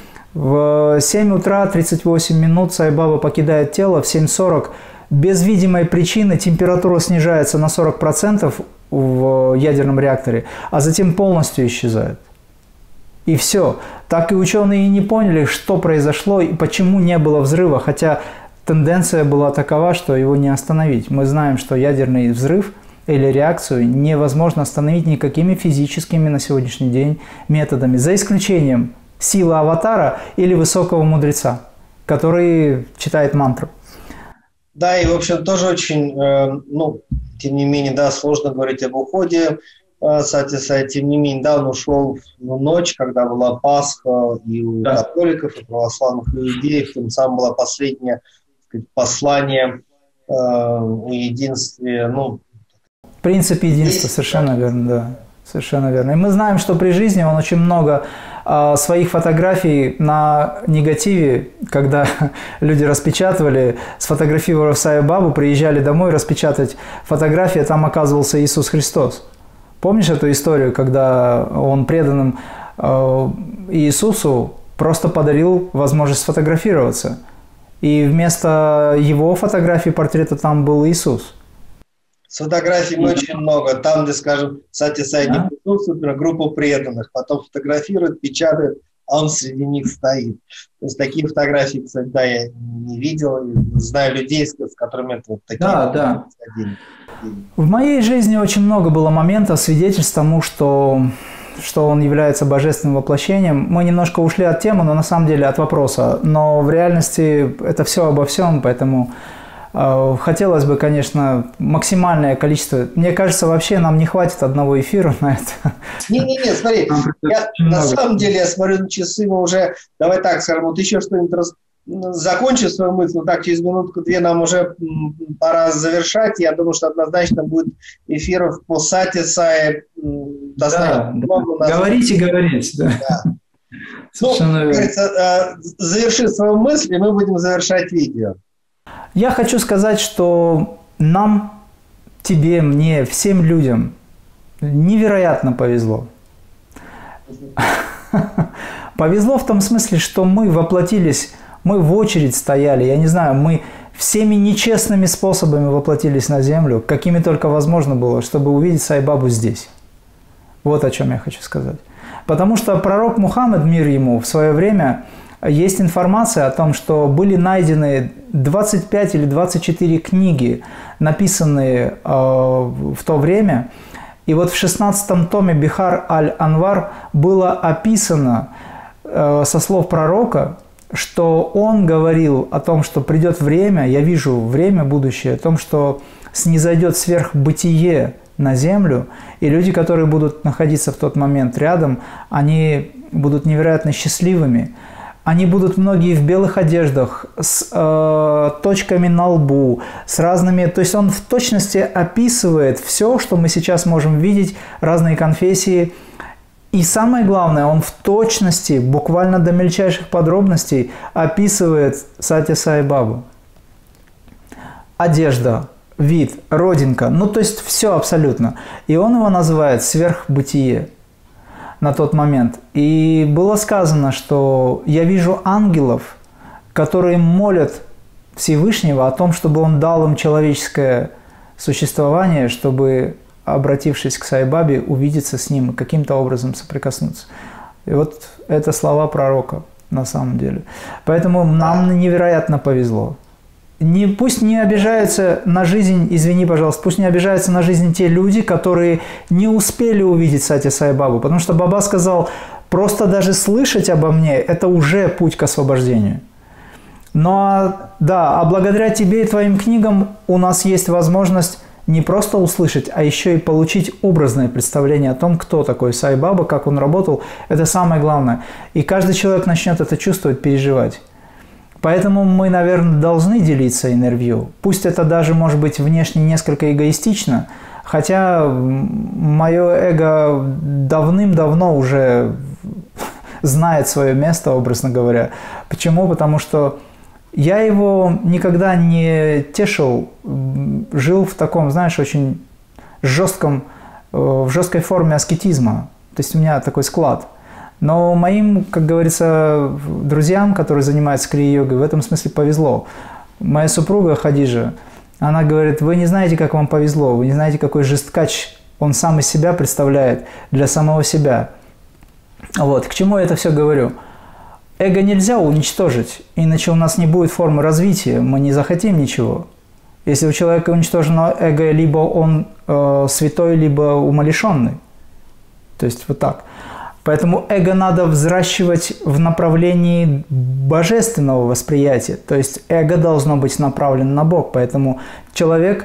В семь утра тридцать восемь минут Sai-Baba покидает тело, в семь сорок без видимой причины температура снижается на сорок процентов в ядерном реакторе, а затем полностью исчезает. И все. Так и ученые и не поняли, что произошло и почему не было взрыва, хотя тенденция была такова, что его не остановить. Мы знаем, что ядерный взрыв или реакцию невозможно остановить никакими физическими на сегодняшний день методами, за исключением силы аватара или высокого мудреца, который читает мантру. Да, и, в общем, тоже очень, э, ну, тем не менее, да, сложно говорить об уходе э, Сати Сай. Тем не менее, да, он ушел в ночь, когда была Пасха и у да. католиков, и православных, и иудеев, тем самым было последнее, так сказать, послание э, о единстве, ну... Принцип единства, совершенно верно, да. Совершенно верно. И мы знаем, что при жизни он очень много э, своих фотографий на негативе, когда люди распечатывали, сфотографировав Sai-Babu, приезжали домой распечатать фотографии, там оказывался Иисус Христос. Помнишь эту историю, когда он преданным э, Иисусу просто подарил возможность сфотографироваться, и вместо его фотографии портрета там был Иисус? С фотографий очень много. Там, где, скажем, Сати Сай не присутствует, например, группа преданных, потом фотографируют, печатают, а он среди них стоит. То есть такие фотографии, кстати, да, я не видел, знаю людей, с которыми это вот такие. Да, да. В моей жизни очень много было моментов, свидетельств тому, что, что он является божественным воплощением. Мы немножко ушли от темы, но на самом деле от вопроса. Но в реальности это все обо всем, поэтому... Хотелось бы, конечно, максимальное количество. Мне кажется, вообще нам не хватит одного эфира на это. Не-не-не, смотри, я, на самом деле я смотрю на часы, мы уже, давай так скажем, вот еще что-нибудь раз, закончи свою мысль, так через минутку-две нам уже пора завершать. Я думаю, что однозначно будет эфиров по Сати Сай достаточно да, много. Да. Говорите, говорите. Да. Да. Ну, говорится, заверши свою мысль, и мы будем завершать видео. Я хочу сказать, что нам, тебе, мне, всем людям невероятно повезло. Повезло в том смысле, что мы воплотились, мы в очередь стояли, я не знаю, мы всеми нечестными способами воплотились на землю, какими только возможно было, чтобы увидеть Sai-Babu здесь. Вот о чем я хочу сказать. Потому что пророк Мухаммад, мир ему, в свое время... Есть информация о том, что были найдены двадцать пять или двадцать четыре книги, написанные э, в то время. И вот в шестнадцатом томе Бихар аль-Анвар было описано э, со слов пророка, что он говорил о том, что придет время, я вижу время будущее, о том, что снизойдет сверхбытие на землю, и люди, которые будут находиться в тот момент рядом, они будут невероятно счастливыми. Они будут многие в белых одеждах, с э, точками на лбу, с разными... То есть он в точности описывает все, что мы сейчас можем видеть, разные конфессии. И самое главное, он в точности, буквально до мельчайших подробностей, описывает Сати Sai-Babu. Одежда, вид, родинка, ну то есть все абсолютно. И он его называет сверхбытие на тот момент. И было сказано, что я вижу ангелов, которые молят Всевышнего о том, чтобы он дал им человеческое существование, чтобы, обратившись к Сай-Бабе, увидеться с ним и каким-то образом соприкоснуться. И вот это слова пророка на самом деле. Поэтому нам невероятно повезло. Не, пусть не обижаются на жизнь, извини, пожалуйста, пусть не обижаются на жизнь те люди, которые не успели увидеть Сати Сай-Бабу. Потому что Баба сказал, просто даже слышать обо мне – это уже путь к освобождению. Но, да, а благодаря тебе и твоим книгам у нас есть возможность не просто услышать, а еще и получить образное представление о том, кто такой Сай-Баба, как он работал. Это самое главное. И каждый человек начнет это чувствовать, переживать. Поэтому мы, наверное, должны делиться интервью. Пусть это даже, может быть, внешне несколько эгоистично, хотя мое эго давным-давно уже знает свое место, образно говоря. Почему? Потому что я его никогда не тешил, жил в таком, знаешь, очень жестком, в жесткой форме аскетизма. То есть у меня такой склад. Но моим, как говорится, друзьям, которые занимаются крия-йогой, в этом смысле повезло. Моя супруга Хадижа, она говорит, вы не знаете, как вам повезло, вы не знаете, какой жесткач он сам из себя представляет для самого себя. Вот, к чему я это все говорю? Эго нельзя уничтожить, иначе у нас не будет формы развития, мы не захотим ничего. Если у человека уничтожено эго, либо он э, святой, либо умалишенный. То есть вот так. Поэтому эго надо взращивать в направлении божественного восприятия. То есть эго должно быть направлено на Бог. Поэтому человек,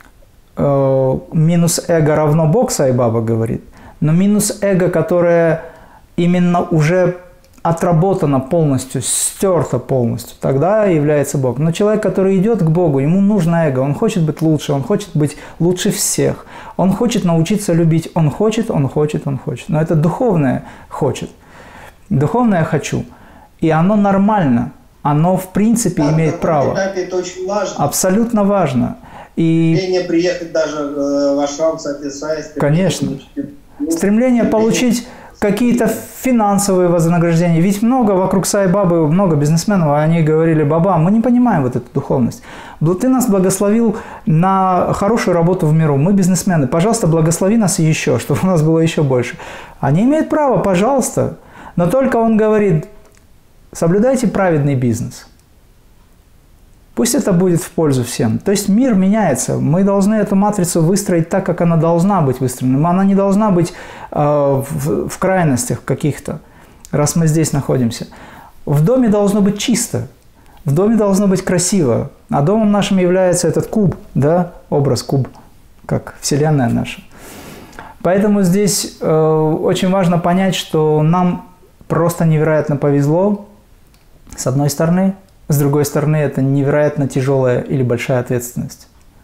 э, минус эго равно Бог, Сай-Баба говорит. Но минус эго, которое именно уже отработано полностью, стерто полностью, тогда является Бог. Но человек, который идет к Богу, ему нужно эго, он хочет быть лучше, он хочет быть лучше всех, он хочет научиться любить, он хочет, он хочет, он хочет. Но это духовное хочет, духовное хочу. И оно нормально, оно в принципе да, имеет право. Это очень важно. Абсолютно важно. И... Стремление приехать даже в ашрам Сати Сай. Конечно. Стремление получить какие-то финансовые вознаграждения. Ведь много вокруг Сай-Бабы, много бизнесменов, они говорили, Баба, мы не понимаем вот эту духовность. Ты нас благословил на хорошую работу в миру. Мы бизнесмены. Пожалуйста, благослови нас еще, чтобы у нас было еще больше. Они имеют право, пожалуйста. Но только он говорит, соблюдайте праведный бизнес. Пусть это будет в пользу всем. То есть мир меняется. Мы должны эту матрицу выстроить так, как она должна быть выстроена. Она не должна быть э, в, в крайностях каких-то, раз мы здесь находимся. В доме должно быть чисто. В доме должно быть красиво. А домом нашим является этот куб, да, образ куб, как Вселенная наша. Поэтому здесь э, очень важно понять, что нам просто невероятно повезло, с одной стороны. С другой стороны, это невероятно тяжелая или большая ответственность.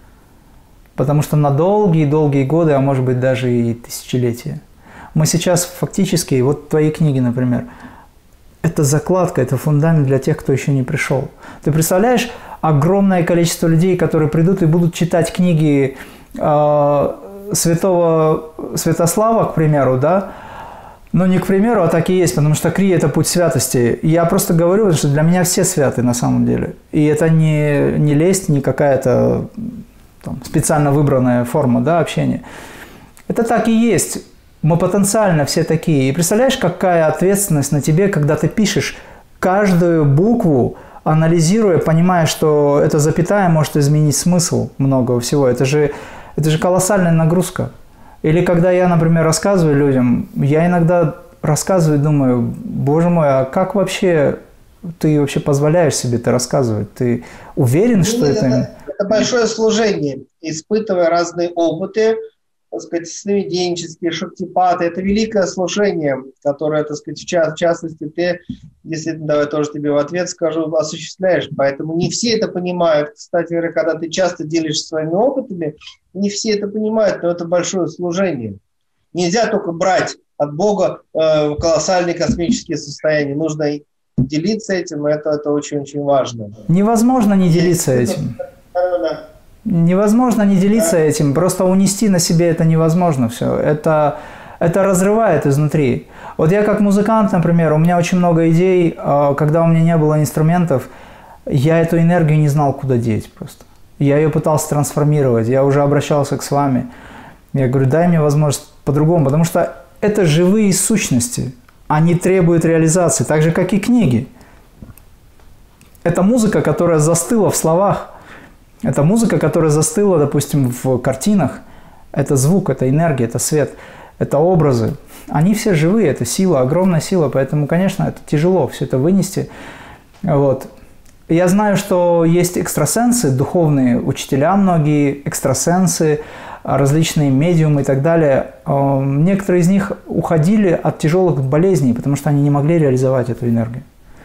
Потому что на долгие-долгие годы, а может быть даже и тысячелетия. Мы сейчас фактически, вот твои книги, например, это закладка, это фундамент для тех, кто еще не пришел. Ты представляешь огромное количество людей, которые придут и будут читать книги э, святого Святослава, к примеру, да? Ну, не к примеру, а так и есть, потому что крия – это путь святости. Я просто говорю, что для меня все святы на самом деле. И это не, не лесть, не какая-то там специально выбранная форма, да, общения. Это так и есть. Мы потенциально все такие. И представляешь, какая ответственность на тебе, когда ты пишешь каждую букву, анализируя, понимая, что эта запятая может изменить смысл многого всего. Это же, это же колоссальная нагрузка. Или когда я, например, рассказываю людям, я иногда рассказываю и думаю, боже мой, а как вообще ты вообще позволяешь себе это рассказывать? Ты уверен, ну, что это... это... Это большое служение, испытывая разные опыты, так сказать, сновиденческие, шактипаты. Это великое служение, которое, так сказать, в, ча- в частности, ты, действительно, давай тоже тебе в ответ скажу, осуществляешь. Поэтому не все это понимают. Кстати, когда ты часто делишься своими опытами, не все это понимают, но это большое служение. Нельзя только брать от Бога э, колоссальные космические состояния. Нужно делиться этим, это, это очень-очень важно. Невозможно не делиться этим. Невозможно не делиться этим, просто унести на себе это невозможно все. Это, это разрывает изнутри. Вот я как музыкант, например, у меня очень много идей, когда у меня не было инструментов, я эту энергию не знал, куда деть просто. Я ее пытался трансформировать, я уже обращался к вами. Я говорю, дай мне возможность по-другому, потому что это живые сущности, они требуют реализации, так же, как и книги. Это музыка, которая застыла в словах, это музыка, которая застыла, допустим, в картинах, это звук, это энергия, это свет, это образы. Они все живые, это сила, огромная сила, поэтому, конечно, это тяжело все это вынести. Вот. Я знаю, что есть экстрасенсы, духовные учителя многие, экстрасенсы, различные медиумы и так далее. Некоторые из них уходили от тяжелых болезней, потому что они не могли реализовать эту энергию.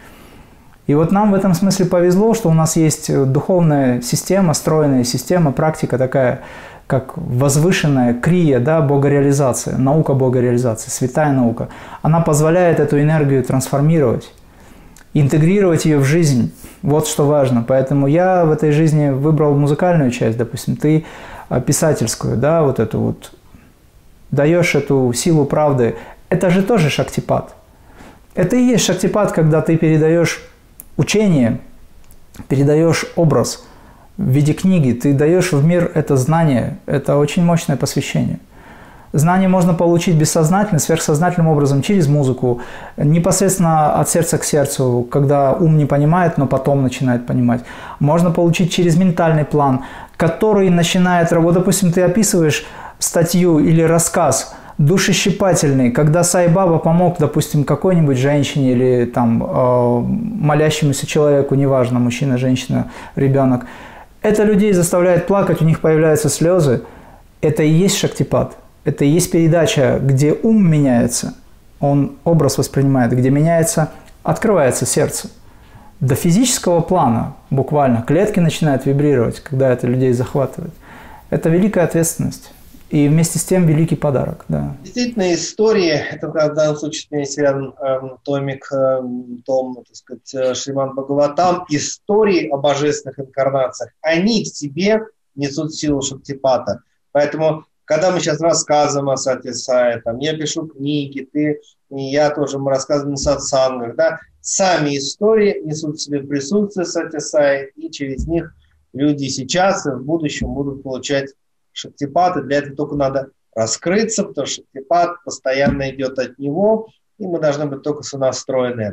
И вот нам в этом смысле повезло, что у нас есть духовная система, стройная система, практика такая, как возвышенная крия, да, богореализация, наука богореализации, святая наука. Она позволяет эту энергию трансформировать, интегрировать ее в жизнь. Вот что важно. Поэтому я в этой жизни выбрал музыкальную часть, допустим, ты писательскую, да, вот эту вот, даешь эту силу правды. Это же тоже шактипат. Это и есть шактипат, когда ты передаешь учение, передаешь образ в виде книги, ты даешь в мир это знание, это очень мощное посвящение. Знание можно получить бессознательно, сверхсознательным образом, через музыку, непосредственно от сердца к сердцу, когда ум не понимает, но потом начинает понимать. Можно получить через ментальный план, который начинает работать. Допустим, ты описываешь статью или рассказ душещипательный, когда Сай-Баба помог, допустим, какой-нибудь женщине или там э, молящемуся человеку, неважно, мужчина, женщина, ребенок. Это людей заставляет плакать, у них появляются слезы. Это и есть шактипат. Это и есть передача, где ум меняется, он образ воспринимает, где меняется, открывается сердце. До физического плана буквально клетки начинают вибрировать, когда это людей захватывает. Это великая ответственность. И вместе с тем великий подарок. Да. Действительно, истории, это в данном случае есть рядом э, томик, э, том, так сказать, Шримад Бхагаватам, истории о божественных инкарнациях, они в себе несут силу шактипата. Поэтому, когда мы сейчас рассказываем о Сати Сай, там, я пишу книги, ты и я тоже, мы рассказываем на сатсангах, да, сами истории несут в себе присутствие Сати Сай, и через них люди сейчас и в будущем будут получать шактипат, и для этого только надо раскрыться, потому что шактипат постоянно идет от него, и мы должны быть только сонастроены.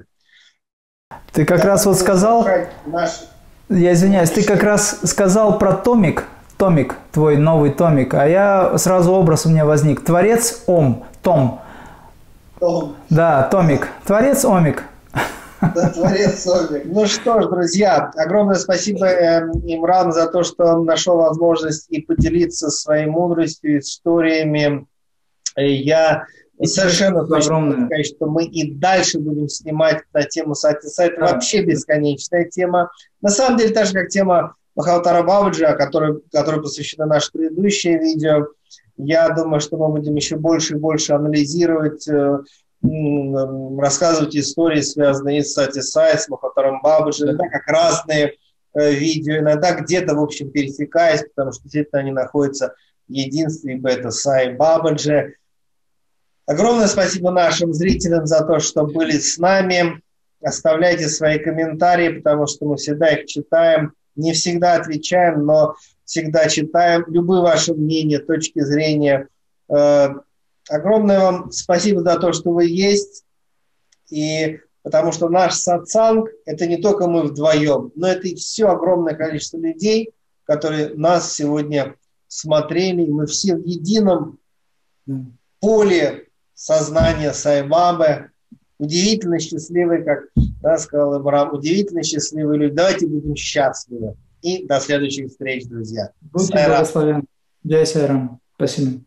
Ты как да, раз вот сказал, наш... я извиняюсь, ты как раз сказал про томик, томик, твой новый томик, а я сразу образ у меня возник. Творец Ом, Том. Том. Да, томик. Творец Омик. Да, творец Омик. Ну что ж, друзья, огромное спасибо э, Имран за то, что он нашел возможность и поделиться своей мудростью, историями. Я и совершенно точно сказать, что мы и дальше будем снимать на тему Сати Сай. Это да. Вообще бесконечная тема. На самом деле, так же, как тема Махаватара Бабаджи, которой, которой посвящено наше предыдущее видео. Я думаю, что мы будем еще больше и больше анализировать, рассказывать истории, связанные с Сати Сай, с Махаватаром Бабаджи, иногда как разные видео, иногда где-то, в общем, пересекаясь, потому что действительно они находятся в единстве, ибо это Сай Бабаджи. Огромное спасибо нашим зрителям за то, что были с нами. Оставляйте свои комментарии, потому что мы всегда их читаем. Не всегда отвечаем, но всегда читаем. Любые ваши мнения, точки зрения. Огромное вам спасибо за то, что вы есть. И потому что наш сатсанг – это не только мы вдвоем, но это и все огромное количество людей, которые нас сегодня смотрели. И мы все в едином поле сознания Сай-Бабы. Удивительно счастливые, как да, сказал Имран, удивительно счастливые люди. Давайте будем счастливы. И до следующих встреч, друзья. Будьте благословенны. Джай Сайрам. Спасибо.